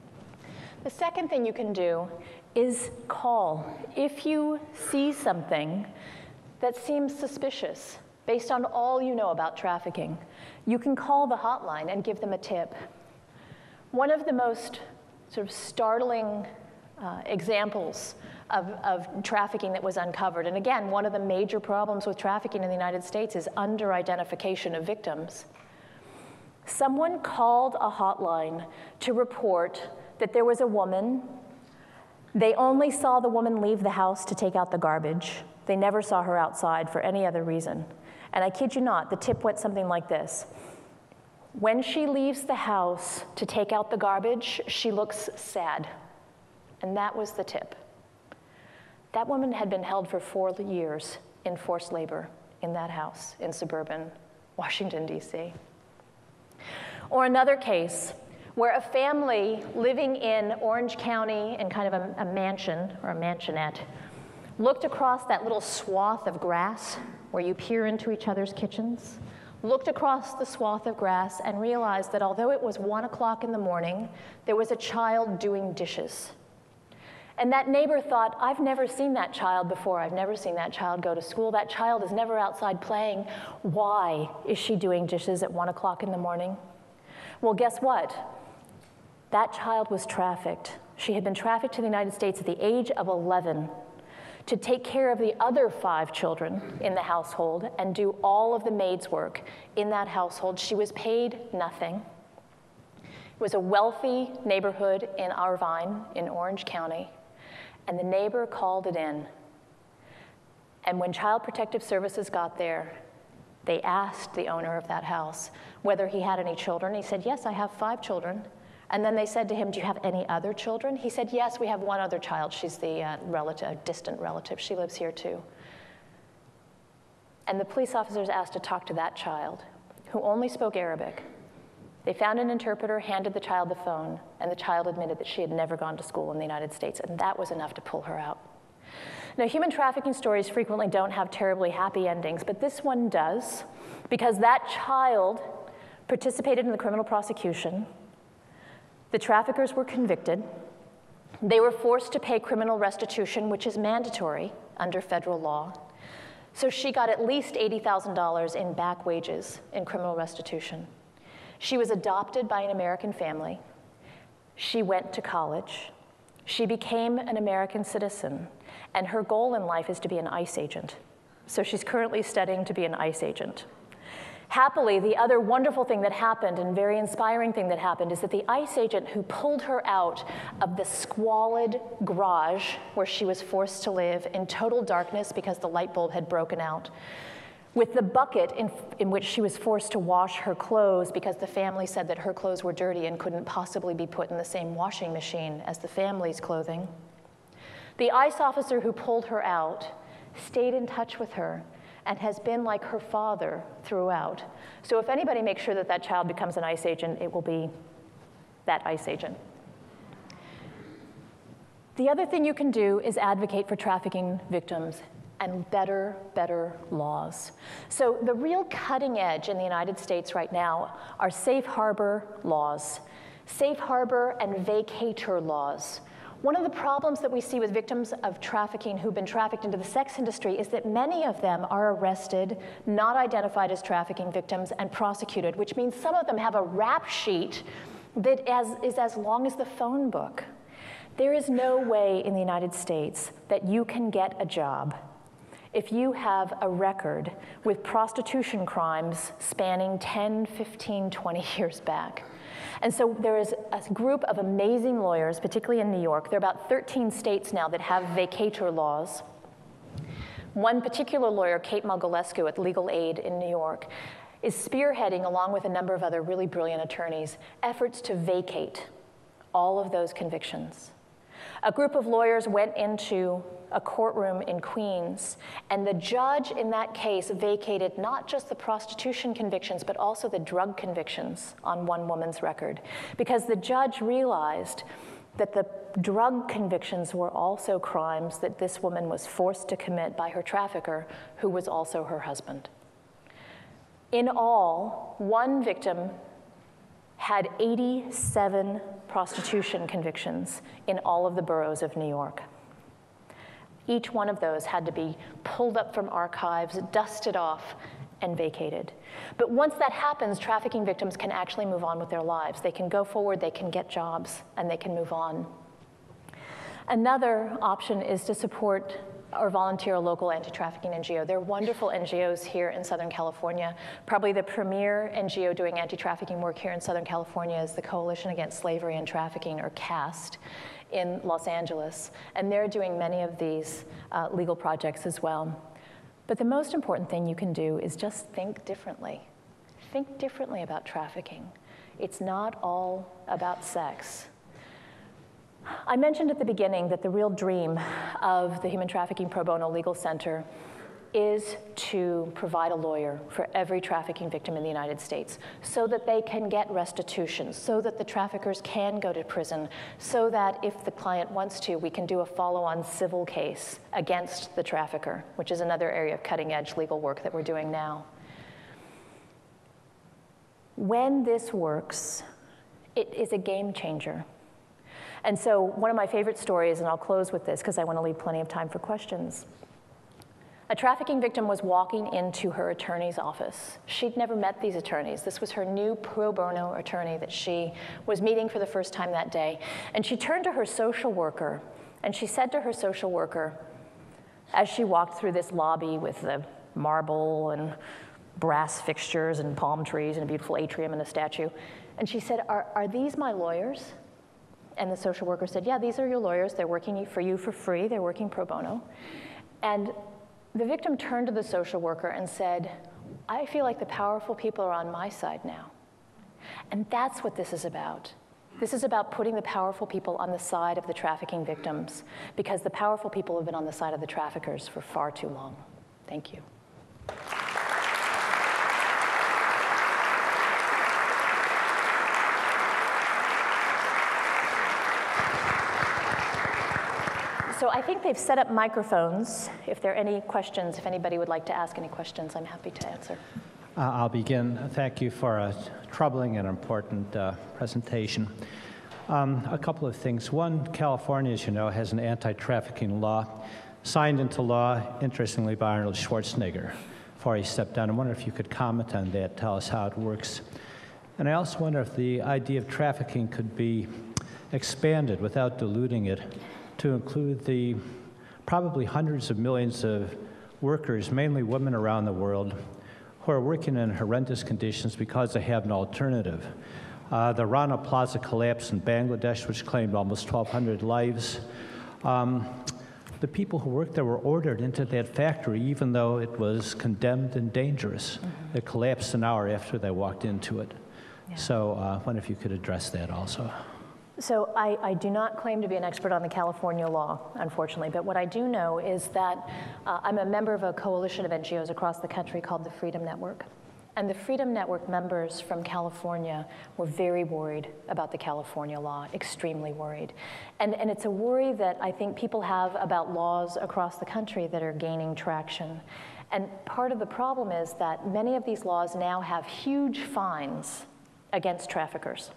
The second thing you can do is call. If you see something that seems suspicious, based on all you know about trafficking, you can call the hotline and give them a tip. One of the most sort of startling uh, examples of, of trafficking that was uncovered, and again, one of the major problems with trafficking in the United States is under-identification of victims. Someone called a hotline to report that there was a woman. They only saw the woman leave the house to take out the garbage. They never saw her outside for any other reason. And I kid you not, the tip went something like this. When she leaves the house to take out the garbage, she looks sad. And that was the tip. That woman had been held for four years in forced labor in that house in suburban Washington, D C Or another case where a family living in Orange County in kind of a, a mansion or a mansionette looked across that little swath of grass where you peer into each other's kitchens, looked across the swath of grass and realized that although it was one o'clock in the morning, there was a child doing dishes. And that neighbor thought, I've never seen that child before. I've never seen that child go to school. That child is never outside playing. Why is she doing dishes at one o'clock in the morning? Well, guess what? That child was trafficked. She had been trafficked to the United States at the age of eleven to take care of the other five children in the household and do all of the maid's work in that household. She was paid nothing. It was a wealthy neighborhood in Irvine in Orange County, and the neighbor called it in. And when Child Protective Services got there, they asked the owner of that house whether he had any children. He said, yes, I have five children. And then they said to him, do you have any other children? He said, yes, we have one other child. She's the uh, relative, distant relative. She lives here too. And the police officers asked to talk to that child, who only spoke Arabic. They found an interpreter, handed the child the phone, and the child admitted that she had never gone to school in the United States, and that was enough to pull her out. Now, human trafficking stories frequently don't have terribly happy endings, but this one does, because that child participated in the criminal prosecution. The traffickers were convicted. They were forced to pay criminal restitution, which is mandatory under federal law. So she got at least eighty thousand dollars in back wages in criminal restitution. She was adopted by an American family. She went to college. She became an American citizen, and her goal in life is to be an ICE agent. So she's currently studying to be an ICE agent. Happily, the other wonderful thing that happened and very inspiring thing that happened is that the ICE agent who pulled her out of the squalid garage where she was forced to live in total darkness because the light bulb had broken out, with the bucket in, in which she was forced to wash her clothes because the family said that her clothes were dirty and couldn't possibly be put in the same washing machine as the family's clothing. The ICE officer who pulled her out stayed in touch with her and has been like her father throughout. So if anybody makes sure that that child becomes an ICE agent, it will be that ICE agent. The other thing you can do is advocate for trafficking victims and better, better laws. So the real cutting edge in the United States right now are safe harbor laws, safe harbor and vacator laws. One of the problems that we see with victims of trafficking who've been trafficked into the sex industry is that many of them are arrested, not identified as trafficking victims, and prosecuted, which means some of them have a rap sheet that as, is as long as the phone book. There is no way in the United States that you can get a job if you have a record with prostitution crimes spanning ten, fifteen, twenty years back. And so there is a group of amazing lawyers, particularly in New York. There are about thirteen states now that have vacator laws. One particular lawyer, Kate Malgolescu at Legal Aid in New York, is spearheading, along with a number of other really brilliant attorneys, efforts to vacate all of those convictions. A group of lawyers went into a courtroom in Queens, and the judge in that case vacated not just the prostitution convictions, but also the drug convictions on one woman's record, because the judge realized that the drug convictions were also crimes that this woman was forced to commit by her trafficker, who was also her husband. In all, one victim had eighty-seven prostitution convictions in all of the boroughs of New York. Each one of those had to be pulled up from archives, dusted off, and vacated. But once that happens, trafficking victims can actually move on with their lives. They can go forward, they can get jobs, and they can move on. Another option is to support or volunteer a local anti-trafficking N G O. There are wonderful N G Os here in Southern California. Probably the premier N G O doing anti-trafficking work here in Southern California is the Coalition Against Slavery and Trafficking, or CAST, in Los Angeles. And they're doing many of these uh, legal projects as well. But the most important thing you can do is just think differently. Think differently about trafficking. It's not all about sex. I mentioned at the beginning that the real dream of the Human Trafficking Pro Bono Legal Center is to provide a lawyer for every trafficking victim in the United States so that they can get restitution, so that the traffickers can go to prison, so that if the client wants to, we can do a follow-on civil case against the trafficker, which is another area of cutting-edge legal work that we're doing now. When this works, it is a game changer. And so one of my favorite stories, and I'll close with this because I want to leave plenty of time for questions. A trafficking victim was walking into her attorney's office. She'd never met these attorneys. This was her new pro bono attorney that she was meeting for the first time that day. And she turned to her social worker, and she said to her social worker, as she walked through this lobby with the marble and brass fixtures and palm trees and a beautiful atrium and a statue, and she said, are, are these my lawyers? And the social worker said, yeah, these are your lawyers. They're working for you for free. They're working pro bono. And the victim turned to the social worker and said, I feel like the powerful people are on my side now. And that's what this is about. This is about putting the powerful people on the side of the trafficking victims, because the powerful people have been on the side of the traffickers for far too long. Thank you. So I think they've set up microphones. If there are any questions, if anybody would like to ask any questions, I'm happy to answer. Uh, I'll begin. Thank you for a troubling and important uh, presentation. Um, a couple of things. One, California, as you know, has an anti-trafficking law signed into law, interestingly, by Arnold Schwarzenegger before he stepped down. I wonder if you could comment on that, tell us how it works. And I also wonder if the idea of trafficking could be expanded without diluting it to include the probably hundreds of millions of workers, mainly women around the world, who are working in horrendous conditions because they have no alternative. Uh, the Rana Plaza collapse in Bangladesh, which claimed almost twelve hundred lives. Um, the people who worked there were ordered into that factory even though it was condemned and dangerous. Mm-hmm. It collapsed an hour after they walked into it. Yeah. So uh, I wonder if you could address that also. So I, I do not claim to be an expert on the California law, unfortunately, but what I do know is that uh, I'm a member of a coalition of N G Os across the country called the Freedom Network. And the Freedom Network members from California were very worried about the California law, extremely worried. And, and it's a worry that I think people have about laws across the country that are gaining traction. And part of the problem is that many of these laws now have huge fines against traffickers.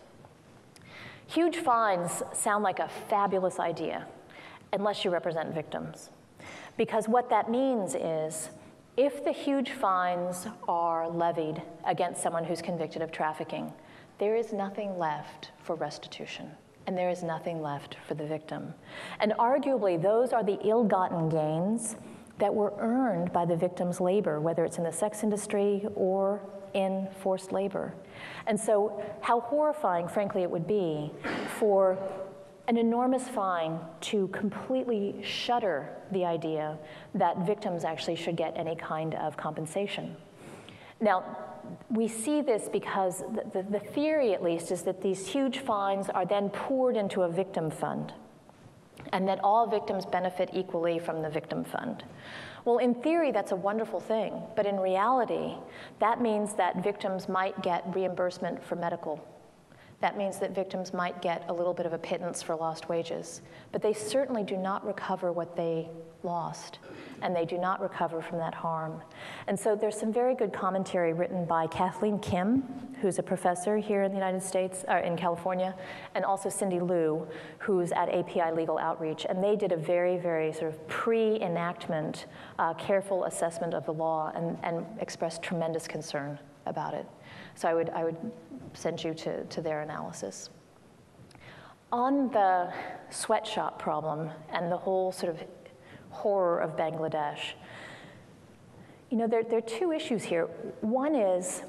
Huge fines sound like a fabulous idea, unless you represent victims. Because what that means is, if the huge fines are levied against someone who's convicted of trafficking, there is nothing left for restitution, and there is nothing left for the victim. And arguably, those are the ill-gotten gains that were earned by the victim's labor, whether it's in the sex industry or in forced labor. And so how horrifying, frankly, it would be for an enormous fine to completely shutter the idea that victims actually should get any kind of compensation. Now, we see this because the, the, the theory, at least, is that these huge fines are then poured into a victim fund, and that all victims benefit equally from the victim fund. Well, in theory, that's a wonderful thing, but in reality, that means that victims might get reimbursement for medical. That means that victims might get a little bit of a pittance for lost wages, but they certainly do not recover what they lost, and they do not recover from that harm. And so there's some very good commentary written by Kathleen Kim, who's a professor here in the United States, or in California, and also Cindy Liu, who's at A P I Legal Outreach, and they did a very, very sort of pre-enactment, uh, careful assessment of the law and, and expressed tremendous concern about it. So I would, I would send you to, to their analysis. On the sweatshop problem and the whole sort of horror of Bangladesh, you know, there, there are two issues here. One is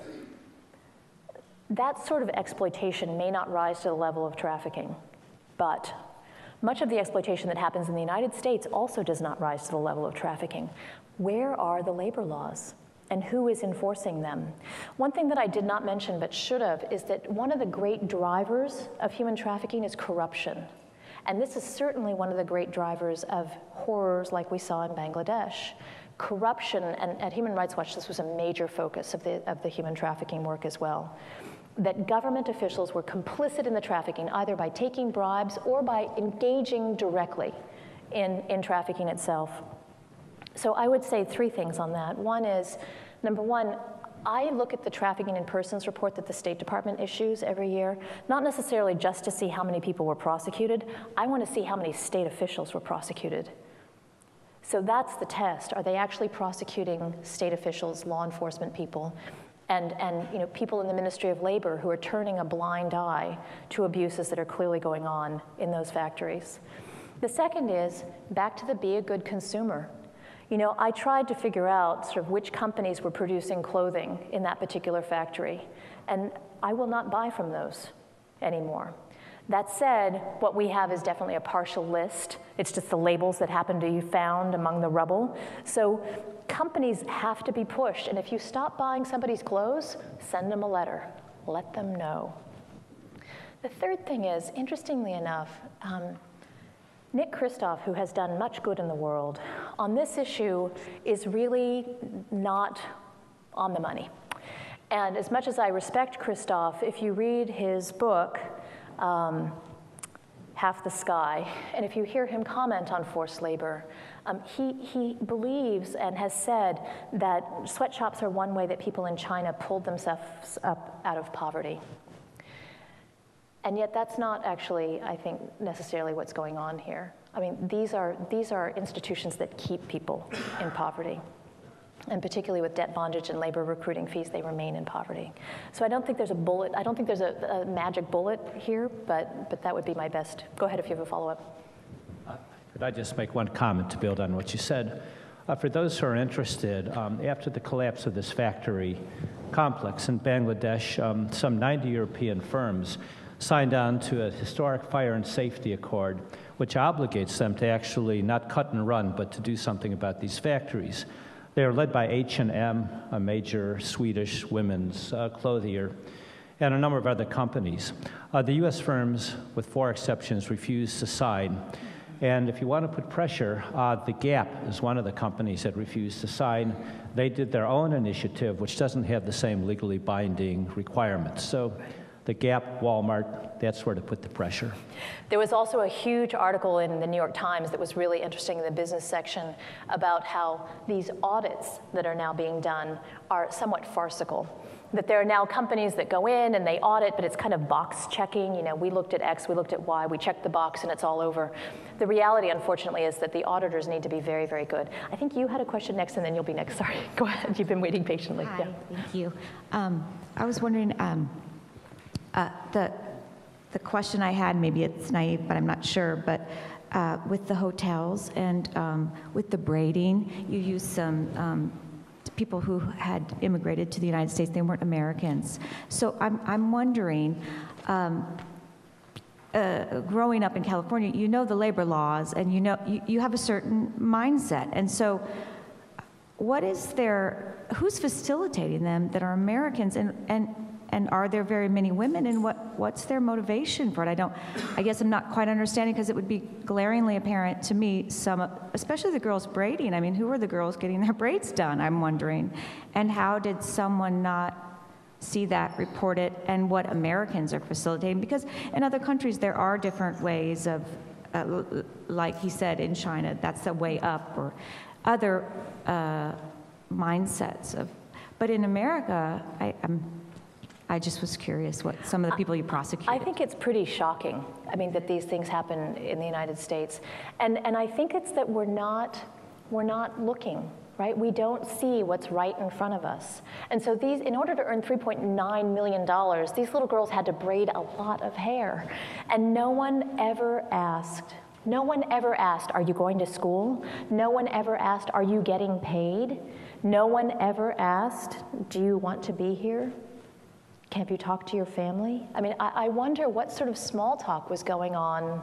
that sort of exploitation may not rise to the level of trafficking, but much of the exploitation that happens in the United States also does not rise to the level of trafficking. Where are the labor laws? And who is enforcing them? One thing that I did not mention but should have is that one of the great drivers of human trafficking is corruption. And this is certainly one of the great drivers of horrors like we saw in Bangladesh. Corruption, and at Human Rights Watch, this was a major focus of the, of the human trafficking work as well. That government officials were complicit in the trafficking, either by taking bribes or by engaging directly in, in trafficking itself. So I would say three things on that. One is, number one, I look at the Trafficking in Persons report that the State Department issues every year, not necessarily just to see how many people were prosecuted. I want to see how many state officials were prosecuted. So that's the test. Are they actually prosecuting state officials, law enforcement people, and, and you know, people in the Ministry of Labor who are turning a blind eye to abuses that are clearly going on in those factories? The second is, back to the be a good consumer. You know, I tried to figure out sort of which companies were producing clothing in that particular factory, and I will not buy from those anymore. That said, what we have is definitely a partial list. It's just the labels that happen to be found among the rubble. So companies have to be pushed, and if you stop buying somebody's clothes, send them a letter. Let them know. The third thing is, interestingly enough, um, Nick Kristof, who has done much good in the world, on this issue is really not on the money. And as much as I respect Kristof, if you read his book, um, half the sky. And if you hear him comment on forced labor, um, he, he believes and has said that sweatshops are one way that people in China pulled themselves up out of poverty. And yet that's not actually, I think, necessarily what's going on here. I mean, these are, these are institutions that keep people in poverty. And particularly with debt bondage and labor recruiting fees, they remain in poverty. So I don't think there's a bullet, I don't think there's a, a magic bullet here, but, but that would be my best. Go ahead if you have a follow-up. Uh, could I just make one comment to build on what you said? Uh, for those who are interested, um, after the collapse of this factory complex in Bangladesh, um, some ninety European firms signed on to a historic fire and safety accord, which obligates them to actually not cut and run, but to do something about these factories. They are led by H and M, a major Swedish women's uh, clothier, and a number of other companies. Uh, the U S firms, with four exceptions, refused to sign. And if you want to put pressure, uh, the Gap is one of the companies that refused to sign. They did their own initiative, which doesn't have the same legally binding requirements. So the Gap, Walmart, that's where to put the pressure. There was also a huge article in the New York Times that was really interesting in the business section about how these audits that are now being done are somewhat farcical. That there are now companies that go in and they audit, but it's kind of box checking. You know, we looked at X, we looked at Y, we checked the box and it's all over. The reality, unfortunately, is that the auditors need to be very, very good. I think you had a question next and then you'll be next. Sorry, go ahead, you've been waiting patiently. Hi, yeah. Thank you. Um, I was wondering, um, Uh, the, the question I had, maybe it's naive, but I'm not sure, but uh, with the hotels and um, with the braiding, you used some um, people who had immigrated to the United States. They weren't Americans. So I'm, I'm wondering, um, uh, growing up in California, you know the labor laws, and you know you, you have a certain mindset. And so what is there, who's facilitating them that are Americans, and, and And are there very many women, and what, what's their motivation for it? I don't, I guess I'm not quite understanding, because it would be glaringly apparent to me, some, especially the girls braiding. I mean, who are the girls getting their braids done, I'm wondering? And how did someone not see that reported, and what Americans are facilitating? Because in other countries, there are different ways of, uh, like he said, in China, that's the way up, or other uh, mindsets of, but in America, I, I'm, I just was curious what some of the people you prosecuted. I think it's pretty shocking, I mean, that these things happen in the United States. And, and I think it's that we're not, we're not looking, right? We don't see what's right in front of us. And so these, in order to earn three point nine million dollars, these little girls had to braid a lot of hair. And no one ever asked, no one ever asked, are you going to school? No one ever asked, are you getting paid? No one ever asked, do you want to be here? Have you talked to your family? I mean, I, I wonder what sort of small talk was going on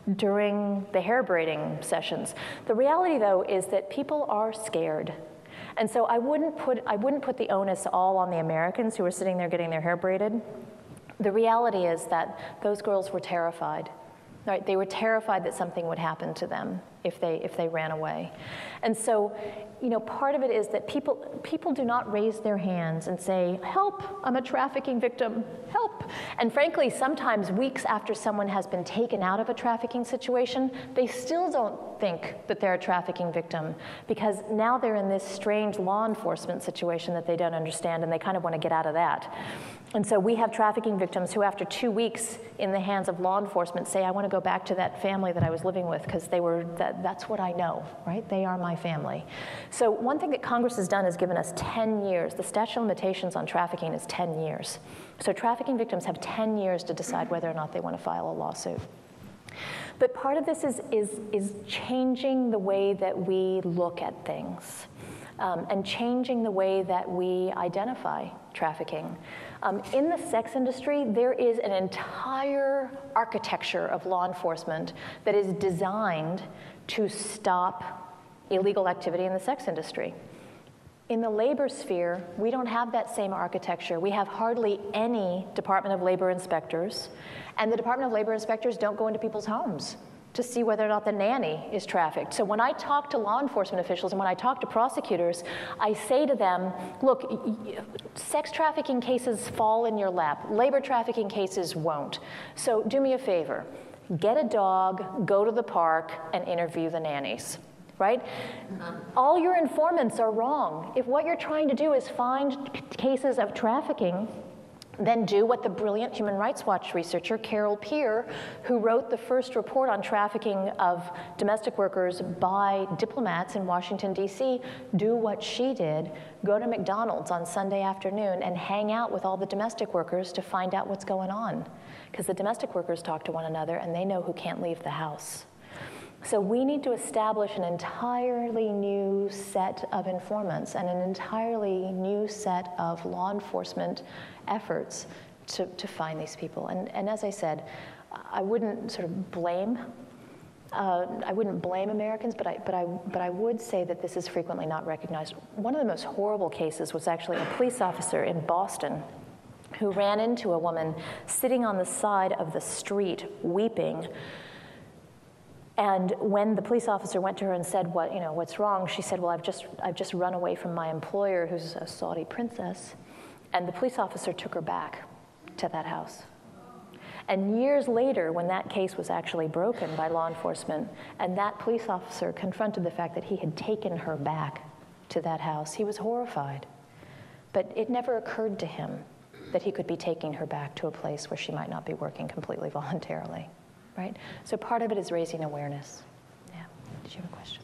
during the hair braiding sessions. The reality, though, is that people are scared. And so I wouldn't put, I wouldn't put the onus all on the Americans who were sitting there getting their hair braided. The reality is that those girls were terrified. Right? They were terrified that something would happen to them if they, if they ran away. And so, you know, part of it is that people, people do not raise their hands and say, help, I'm a trafficking victim, help. And frankly, sometimes weeks after someone has been taken out of a trafficking situation, they still don't think that they're a trafficking victim, because now they're in this strange law enforcement situation that they don't understand, and they kind of want to get out of that. And so we have trafficking victims who, after two weeks in the hands of law enforcement, say, I want to go back to that family that I was living with, because they were, that, that's what I know, right? They are my family. So one thing that Congress has done is given us ten years. The statute of limitations on trafficking is ten years. So trafficking victims have ten years to decide whether or not they want to file a lawsuit. But part of this is, is, is changing the way that we look at things, um, and changing the way that we identify trafficking. Um, in the sex industry, there is an entire architecture of law enforcement that is designed to stop illegal activity in the sex industry. In the labor sphere, we don't have that same architecture. We have hardly any Department of Labor inspectors, and the Department of Labor inspectors don't go into people's homes to see whether or not the nanny is trafficked. So when I talk to law enforcement officials and when I talk to prosecutors, I say to them, look, sex trafficking cases fall in your lap. Labor trafficking cases won't. So do me a favor. get a dog, go to the park, and interview the nannies, right? All your informants are wrong. If what you're trying to do is find cases of trafficking, then do what the brilliant Human Rights Watch researcher Carol Peer, who wrote the first report on trafficking of domestic workers by diplomats in Washington, D C, do what she did, go to McDonald's on Sunday afternoon and hang out with all the domestic workers to find out what's going on. Because the domestic workers talk to one another and they know who can't leave the house. So we need to establish an entirely new set of informants and an entirely new set of law enforcement efforts to, to find these people. And, and as I said, I wouldn't sort of blame, uh, I wouldn't blame Americans, but I, but, I, but I would say that this is frequently not recognized. One of the most horrible cases was actually a police officer in Boston who ran into a woman sitting on the side of the street weeping. And when the police officer went to her and said, "What, you know, what's wrong?" she said, "Well, I've just, I've just run away from my employer, who's a Saudi princess." And the police officer took her back to that house. And years later, when that case was actually broken by law enforcement, and that police officer confronted the fact that he had taken her back to that house, he was horrified. But it never occurred to him that he could be taking her back to a place where she might not be working completely voluntarily. Right? So part of it is raising awareness. Yeah. Did you have a question?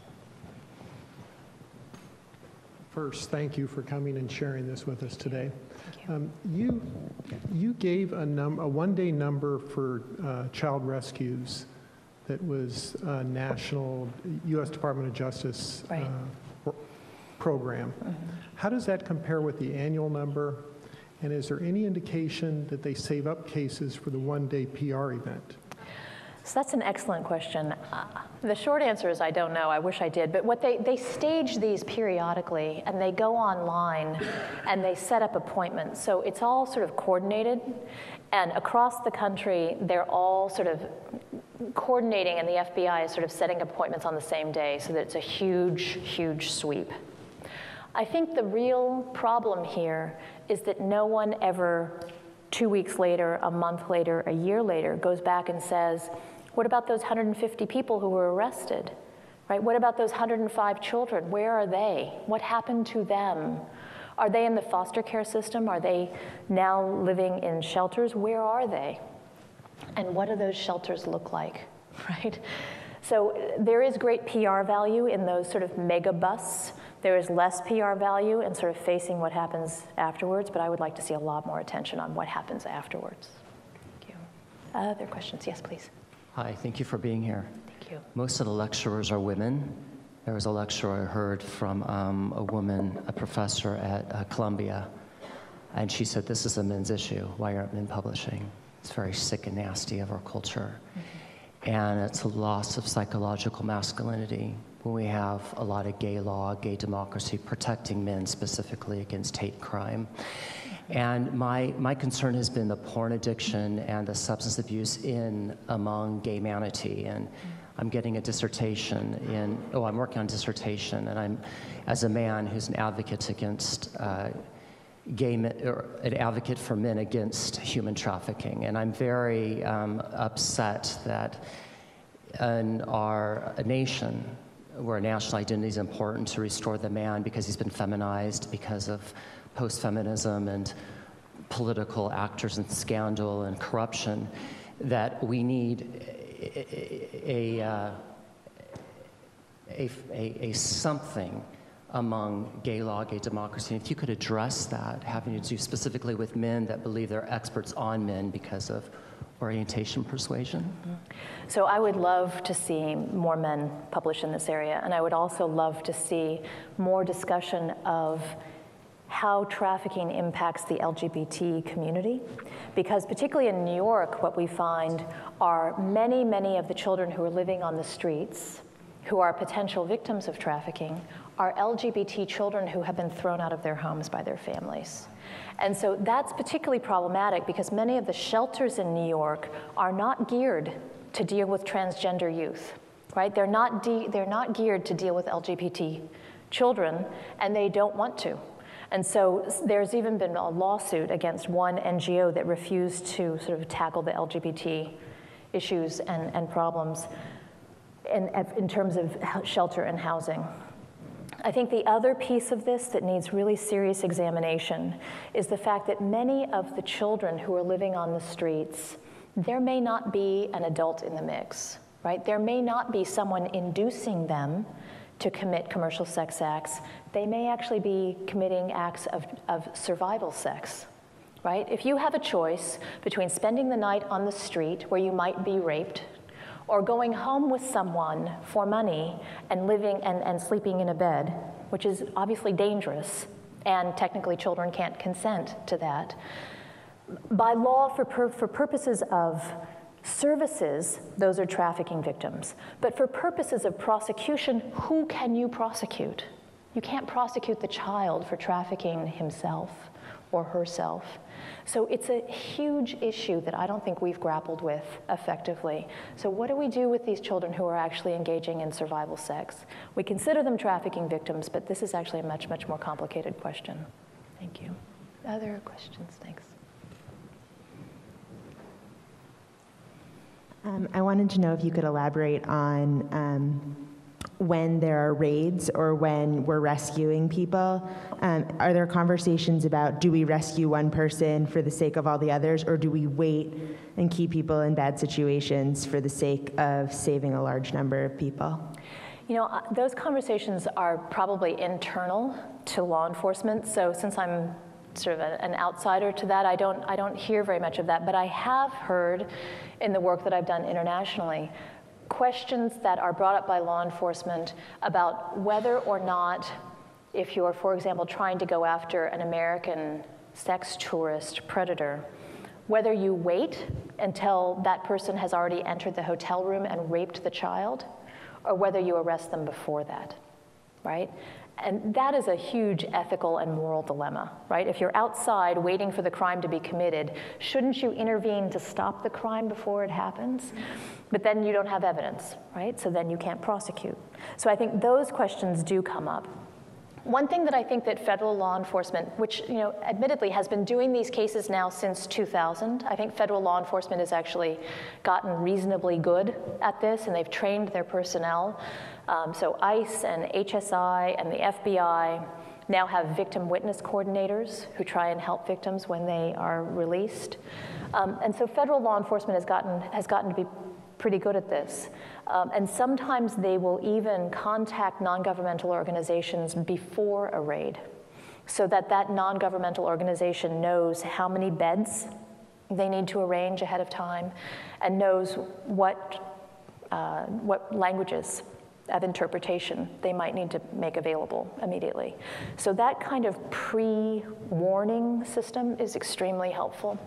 First, thank you for coming and sharing this with us today. Thank you. Um, you, you gave a, num a one-day number for uh, child rescues that was a national U S Department of Justice right. uh, pro program. Mm-hmm. How does that compare with the annual number? And is there any indication that they save up cases for the one-day P R event? So that's an excellent question. Uh, the short answer is I don't know. I wish I did. But what they, they stage these periodically, and they go online, and they set up appointments. So it's all sort of coordinated. And across the country, they're all sort of coordinating, and the F B I is sort of setting appointments on the same day so that it's a huge, huge sweep. I think the real problem here is that no one ever, two weeks later, a month later, a year later, goes back and says, what about those one hundred fifty people who were arrested? Right? What about those one hundred five children? Where are they? What happened to them? Are they in the foster care system? Are they now living in shelters? Where are they? And what do those shelters look like? Right? So there is great P R value in those sort of mega busts. There is less P R value in sort of facing what happens afterwards, but I would like to see a lot more attention on what happens afterwards. Thank you. Other questions? Yes, please. Hi, thank you for being here. Thank you. Most of the lecturers are women. There was a lecture I heard from um, a woman, a professor at uh, Columbia, and she said, this is a men's issue. Why aren't men publishing? It's very sick and nasty of our culture. Mm-hmm. And it's a loss of psychological masculinity when we have a lot of gay law, gay democracy protecting men specifically against hate crime. And my, my concern has been the porn addiction and the substance abuse in among gay manatee. And I'm getting a dissertation in, oh, I'm working on a dissertation, and I'm, as a man who's an advocate against uh, gay men, or an advocate for men against human trafficking. And I'm very um, upset that in our nation, where national identity is important to restore the man because he's been feminized because of post-feminism and political actors and scandal and corruption, that we need a, a, a, a, a, a something among gay law, gay democracy. And if you could address that, having to do specifically with men that believe they're experts on men because of orientation persuasion. Mm-hmm. So I would love to see more men publish in this area, and I would also love to see more discussion of how trafficking impacts the L G B T community, because particularly in New York, what we find are many, many of the children who are living on the streets, who are potential victims of trafficking, are L G B T children who have been thrown out of their homes by their families. And so that's particularly problematic because many of the shelters in New York are not geared to deal with transgender youth, right? They're not, de they're not geared to deal with L G B T children, and they don't want to. And so there's even been a lawsuit against one N G O that refused to sort of tackle the L G B T issues and, and problems in, in terms of shelter and housing. I think the other piece of this that needs really serious examination is the fact that many of the children who are living on the streets, there may not be an adult in the mix, right? There may not be someone inducing them to commit commercial sex acts. They may actually be committing acts of, of survival sex, right? If you have a choice between spending the night on the street where you might be raped, or going home with someone for money and living and, and sleeping in a bed, which is obviously dangerous, and technically children can't consent to that. By law, for, pur for purposes of services, those are trafficking victims. But for purposes of prosecution, who can you prosecute? You can't prosecute the child for trafficking himself or herself. So it's a huge issue that I don't think we've grappled with effectively. So what do we do with these children who are actually engaging in survival sex? We consider them trafficking victims, but this is actually a much, much more complicated question. Thank you. Other questions? Thanks. Um, I wanted to know if you could elaborate on um, when there are raids or when we're rescuing people. Um, are there conversations about, do we rescue one person for the sake of all the others, or do we wait and keep people in bad situations for the sake of saving a large number of people? You know, those conversations are probably internal to law enforcement. So since I'm sort of a, an outsider to that, I don't, I don't hear very much of that. But I have heard in the work that I've done internationally, questions that are brought up by law enforcement about whether or not, if you're, for example, trying to go after an American sex tourist predator, whether you wait until that person has already entered the hotel room and raped the child, or whether you arrest them before that, right? And that is a huge ethical and moral dilemma, right? If you're outside waiting for the crime to be committed, shouldn't you intervene to stop the crime before it happens? But then you don't have evidence, right? So then you can't prosecute. So I think those questions do come up. One thing that I think that federal law enforcement, which, you know, admittedly has been doing these cases now since two thousand, I think federal law enforcement has actually gotten reasonably good at this, and they've trained their personnel. Um, so ICE and H S I and the F B I now have victim witness coordinators who try and help victims when they are released. Um, and so federal law enforcement has gotten, has gotten to be pretty good at this. Um, and sometimes they will even contact non-governmental organizations before a raid so that that non-governmental organization knows how many beds they need to arrange ahead of time and knows what, uh, what languages of interpretation they might need to make available immediately. So that kind of pre-warning system is extremely helpful.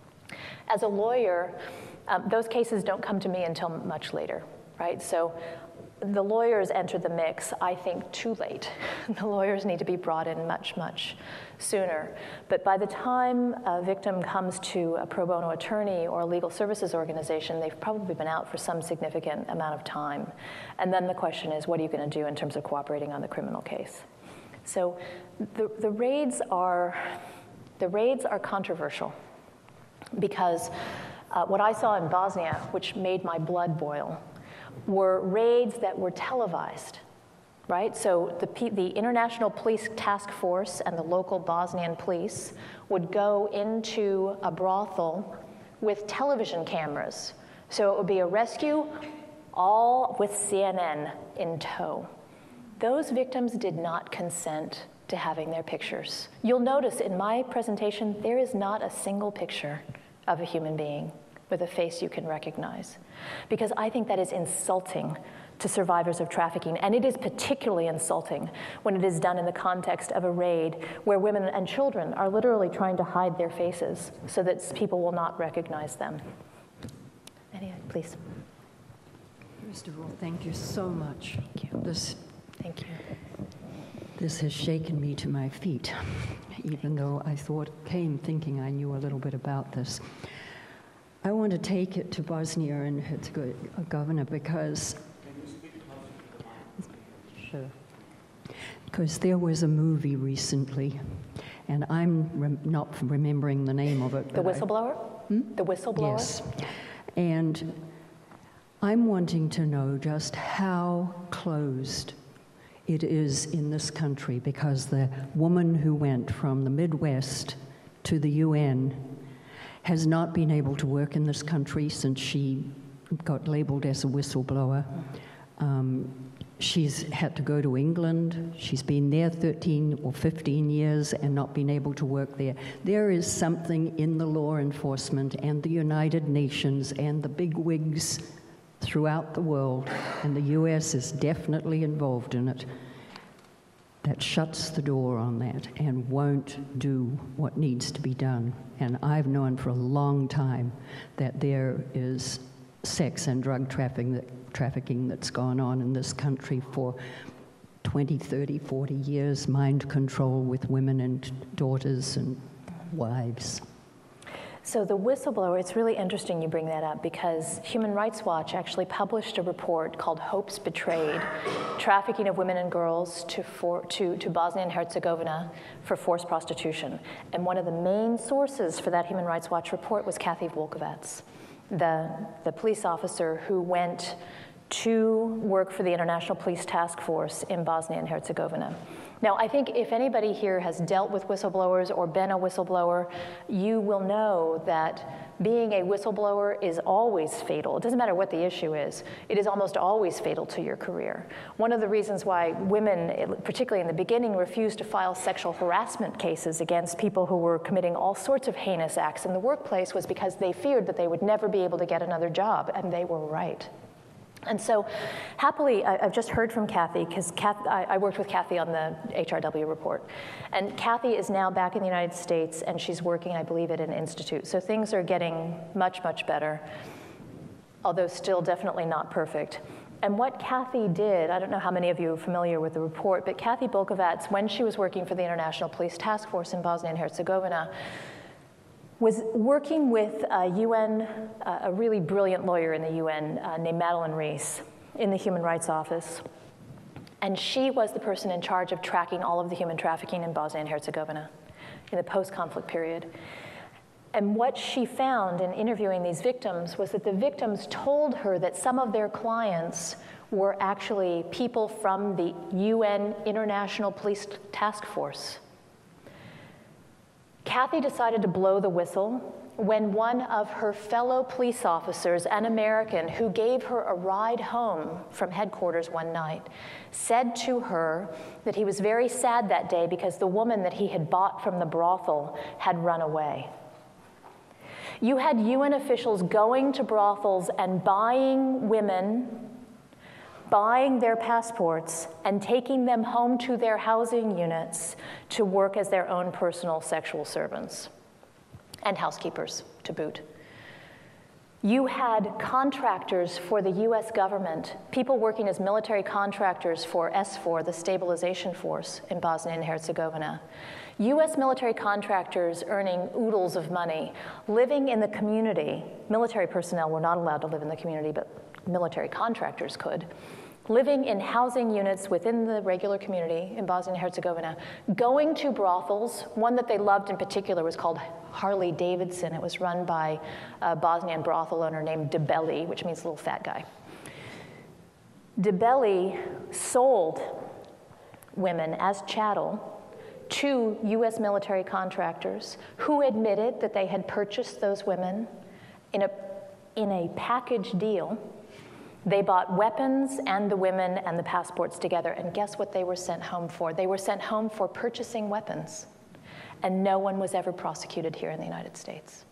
As a lawyer, Um, those cases don't come to me until much later, right? So the lawyers enter the mix, I think, too late. The lawyers need to be brought in much, much sooner. But by the time a victim comes to a pro bono attorney or a legal services organization, they've probably been out for some significant amount of time. And then the question is, what are you going to do in terms of cooperating on the criminal case? So the, the raids are, the raids are controversial because Uh, what I saw in Bosnia, which made my blood boil, were raids that were televised, right? So the, P the International Police Task Force and the local Bosnian police would go into a brothel with television cameras. So it would be a rescue, all with C N N in tow. Those victims did not consent to having their pictures. You'll notice in my presentation, there is not a single picture of a human being with a face you can recognize. Because I think that is insulting to survivors of trafficking, and it is particularly insulting when it is done in the context of a raid where women and children are literally trying to hide their faces so that people will not recognize them. Any, please. First of all, thank you so much. Thank you. This, thank you. This has shaken me to my feet, even though I thought, came thinking I knew a little bit about this. I want to take it to Bosnia and its governor because, sure, because there was a movie recently, and I'm rem not remembering the name of it. The Whistleblower? I, hmm? The Whistleblower? Yes, and I'm wanting to know just how closed it is in this country, because the woman who went from the Midwest to the U N has not been able to work in this country since she got labeled as a whistleblower. Um, she's had to go to England. She's been there thirteen or fifteen years and not been able to work there. There is something in the law enforcement and the United Nations and the big wigs throughout the world, and the U S is definitely involved in it, that shuts the door on that and won't do what needs to be done. And I've known for a long time that there is sex and drug trafficking, that, trafficking that's gone on in this country for twenty, thirty, forty years, mind control with women and daughters and wives. So the whistleblower, it's really interesting you bring that up, because Human Rights Watch actually published a report called Hopes Betrayed, Trafficking of Women and Girls to, for, to, to Bosnia and Herzegovina for Forced Prostitution. And one of the main sources for that Human Rights Watch report was Kathy Volkovets, the, the police officer who went to work for the International Police Task Force in Bosnia and Herzegovina. Now, I think if anybody here has dealt with whistleblowers or been a whistleblower, you will know that being a whistleblower is always fatal. It doesn't matter what the issue is. It is almost always fatal to your career. One of the reasons why women, particularly in the beginning, refused to file sexual harassment cases against people who were committing all sorts of heinous acts in the workplace was because they feared that they would never be able to get another job, and they were right. And so, happily, I, I've just heard from Kathy, because I, I worked with Kathy on the H R W report. And Kathy is now back in the United States, and she's working, I believe, at an institute. So things are getting much, much better, although still definitely not perfect. And what Kathy did, I don't know how many of you are familiar with the report, but Kathy Volkovets, when she was working for the International Police Task Force in Bosnia and Herzegovina, was working with a U N, uh, a really brilliant lawyer in the U N uh, named Madeleine Rees in the Human Rights Office. And she was the person in charge of tracking all of the human trafficking in Bosnia and Herzegovina in the post-conflict period. And what she found in interviewing these victims was that the victims told her that some of their clients were actually people from the U N International Police Task Force. Kathy decided to blow the whistle when one of her fellow police officers, an American who gave her a ride home from headquarters one night, said to her that he was very sad that day because the woman that he had bought from the brothel had run away. You had U N officials going to brothels and buying women, buying their passports, and taking them home to their housing units to work as their own personal sexual servants, and housekeepers to boot. You had contractors for the U S government, people working as military contractors for S four, the stabilization force in Bosnia and Herzegovina. U S military contractors earning oodles of money, living in the community. Military personnel were not allowed to live in the community, but military contractors could. Living in housing units within the regular community in Bosnia and Herzegovina, going to brothels. One that they loved in particular was called Harley Davidson. It was run by a Bosnian brothel owner named Debelli, which means little fat guy. Debelli sold women as chattel to U S military contractors who admitted that they had purchased those women in a, in a package deal. They bought weapons and the women and the passports together, and guess what they were sent home for? They were sent home for purchasing weapons, and no one was ever prosecuted here in the United States.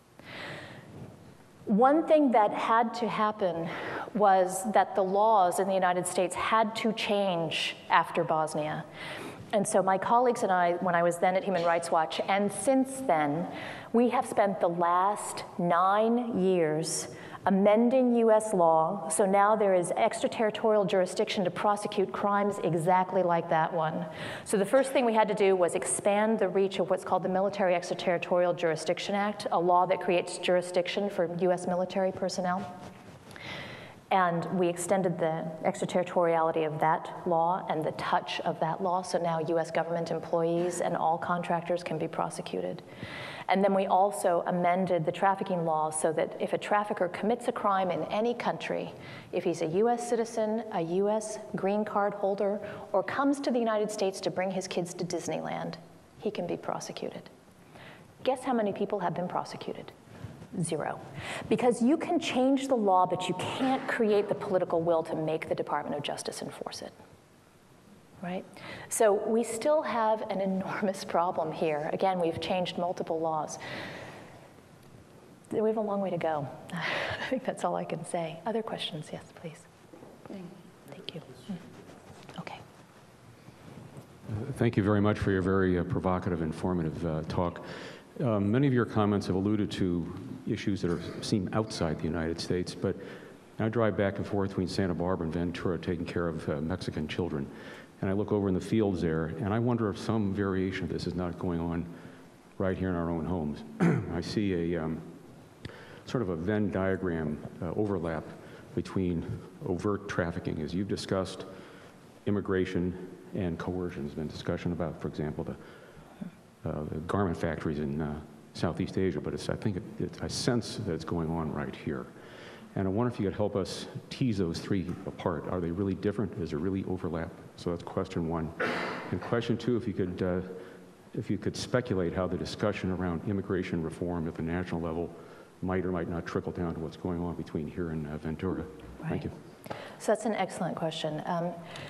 One thing that had to happen was that the laws in the United States had to change after Bosnia. And so my colleagues and I, when I was then at Human Rights Watch, and since then, we have spent the last nine years amending U S law, so now there is extraterritorial jurisdiction to prosecute crimes exactly like that one. So the first thing we had to do was expand the reach of what's called the Military Extraterritorial Jurisdiction Act, a law that creates jurisdiction for U S military personnel. And we extended the extraterritoriality of that law and the touch of that law, so now U S government employees and all contractors can be prosecuted. And then we also amended the trafficking law so that if a trafficker commits a crime in any country, if he's a U S citizen, a U S green card holder, or comes to the United States to bring his kids to Disneyland, he can be prosecuted. Guess how many people have been prosecuted? Zero. Because you can change the law, but you can't create the political will to make the Department of Justice enforce it. Right? So we still have an enormous problem here. Again, we've changed multiple laws. We have a long way to go. I think that's all I can say. Other questions? Yes, please. Thank you. Okay. Uh, thank you very much for your very uh, provocative, informative uh, talk. Um, many of your comments have alluded to issues that are, seem outside the United States, but I drive back and forth between Santa Barbara and Ventura taking care of uh, Mexican children. And I look over in the fields there, and I wonder if some variation of this is not going on right here in our own homes. I see a um, sort of a Venn diagram uh, overlap between overt trafficking, as you've discussed, immigration and coercion. There's been discussion about, for example, the Uh, the garment factories in uh, Southeast Asia, but it's, I think it, it, I sense that it's going on right here. And I wonder if you could help us tease those three apart. Are they really different? Is there really overlap? So that's question one. And question two, if you could, uh, if you could speculate how the discussion around immigration reform at the national level might or might not trickle down to what's going on between here and uh, Ventura. Right. Thank you. So that's an excellent question. Um,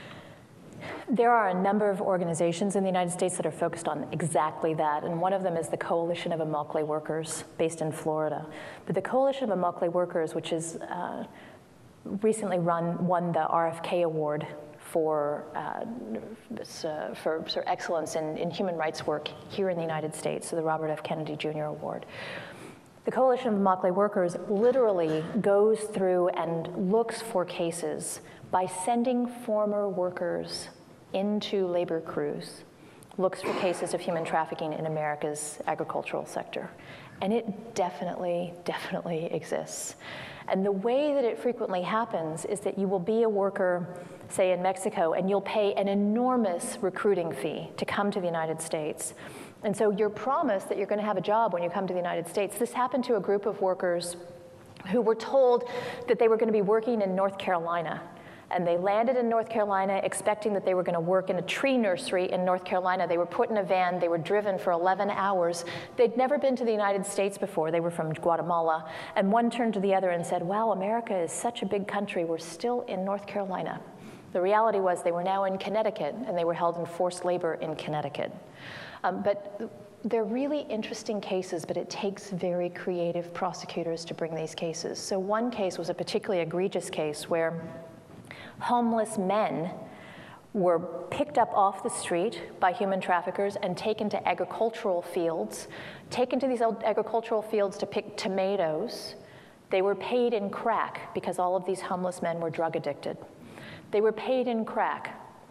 There are a number of organizations in the United States that are focused on exactly that, and one of them is the Coalition of Immokalee Workers, based in Florida. But the Coalition of Immokalee Workers, which is uh, recently run, won the R F K Award for, uh, this, uh, for, for excellence in, in human rights work here in the United States, so the Robert F. Kennedy Junior Award. The Coalition of Immokalee Workers literally goes through and looks for cases by sending former workers into labor crews, looks for cases of human trafficking in America's agricultural sector. And it definitely, definitely exists. And the way that it frequently happens is that you will be a worker, say in Mexico, and you'll pay an enormous recruiting fee to come to the United States. And so you're promised that you're going to have a job when you come to the United States. This happened to a group of workers who were told that they were going to be working in North Carolina. And they landed in North Carolina expecting that they were going to work in a tree nursery in North Carolina. They were put in a van. They were driven for eleven hours. They'd never been to the United States before. They were from Guatemala. And one turned to the other and said, wow, America is such a big country. We're still in North Carolina. The reality was they were now in Connecticut, and they were held in forced labor in Connecticut. Um, but they're really interesting cases, but it takes very creative prosecutors to bring these cases. So one case was a particularly egregious case where homeless men were picked up off the street by human traffickers and taken to agricultural fields, taken to these agricultural fields to pick tomatoes. They were paid in crack because all of these homeless men were drug addicted. They were paid in crack.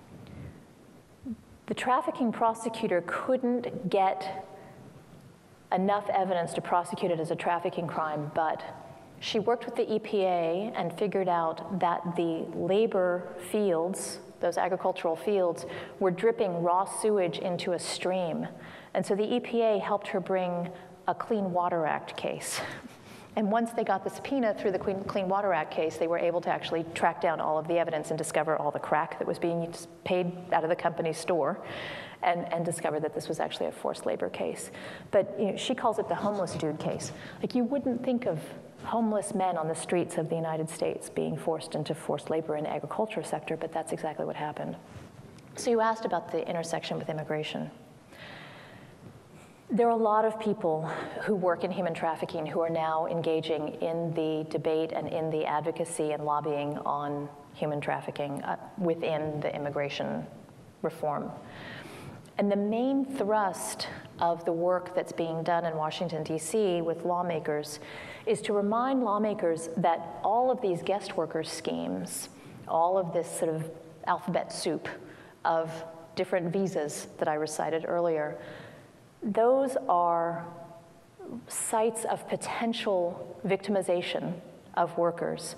The trafficking prosecutor couldn't get enough evidence to prosecute it as a trafficking crime, but she worked with the E P A and figured out that the labor fields, those agricultural fields, were dripping raw sewage into a stream. And so the E P A helped her bring a Clean Water Act case. And once they got the subpoena through the Clean Water Act case, they were able to actually track down all of the evidence and discover all the crack that was being paid out of the company's store, and, and discover that this was actually a forced labor case. But you know, she calls it the homeless dude case. Like, you wouldn't think of homeless men on the streets of the United States being forced into forced labor in the agriculture sector, but that's exactly what happened. So you asked about the intersection with immigration. There are a lot of people who work in human trafficking who are now engaging in the debate and in the advocacy and lobbying on human trafficking uh, within the immigration reform. And the main thrust of the work that's being done in Washington, D C with lawmakers is to remind lawmakers that all of these guest worker schemes, all of this sort of alphabet soup of different visas that I recited earlier, those are sites of potential victimization of workers.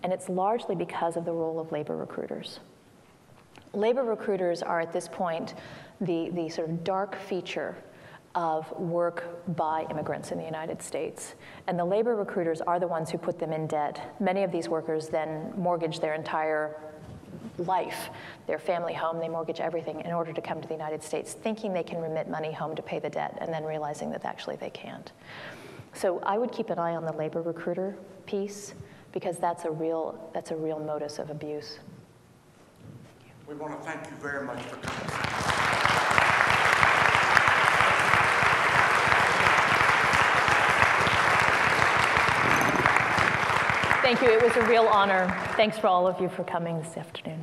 and it's largely because of the role of labor recruiters. Labor recruiters are at this point the, the sort of dark feature of work by immigrants in the United States. And the labor recruiters are the ones who put them in debt. Many of these workers then mortgage their entire life, their family home, they mortgage everything in order to come to the United States, thinking they can remit money home to pay the debt, and then realizing that actually they can't. So I would keep an eye on the labor recruiter piece, because that's a real, that's a real modus of abuse. We want to thank you very much for coming. Thank you. It was a real honor. Thanks for all of you for coming this afternoon.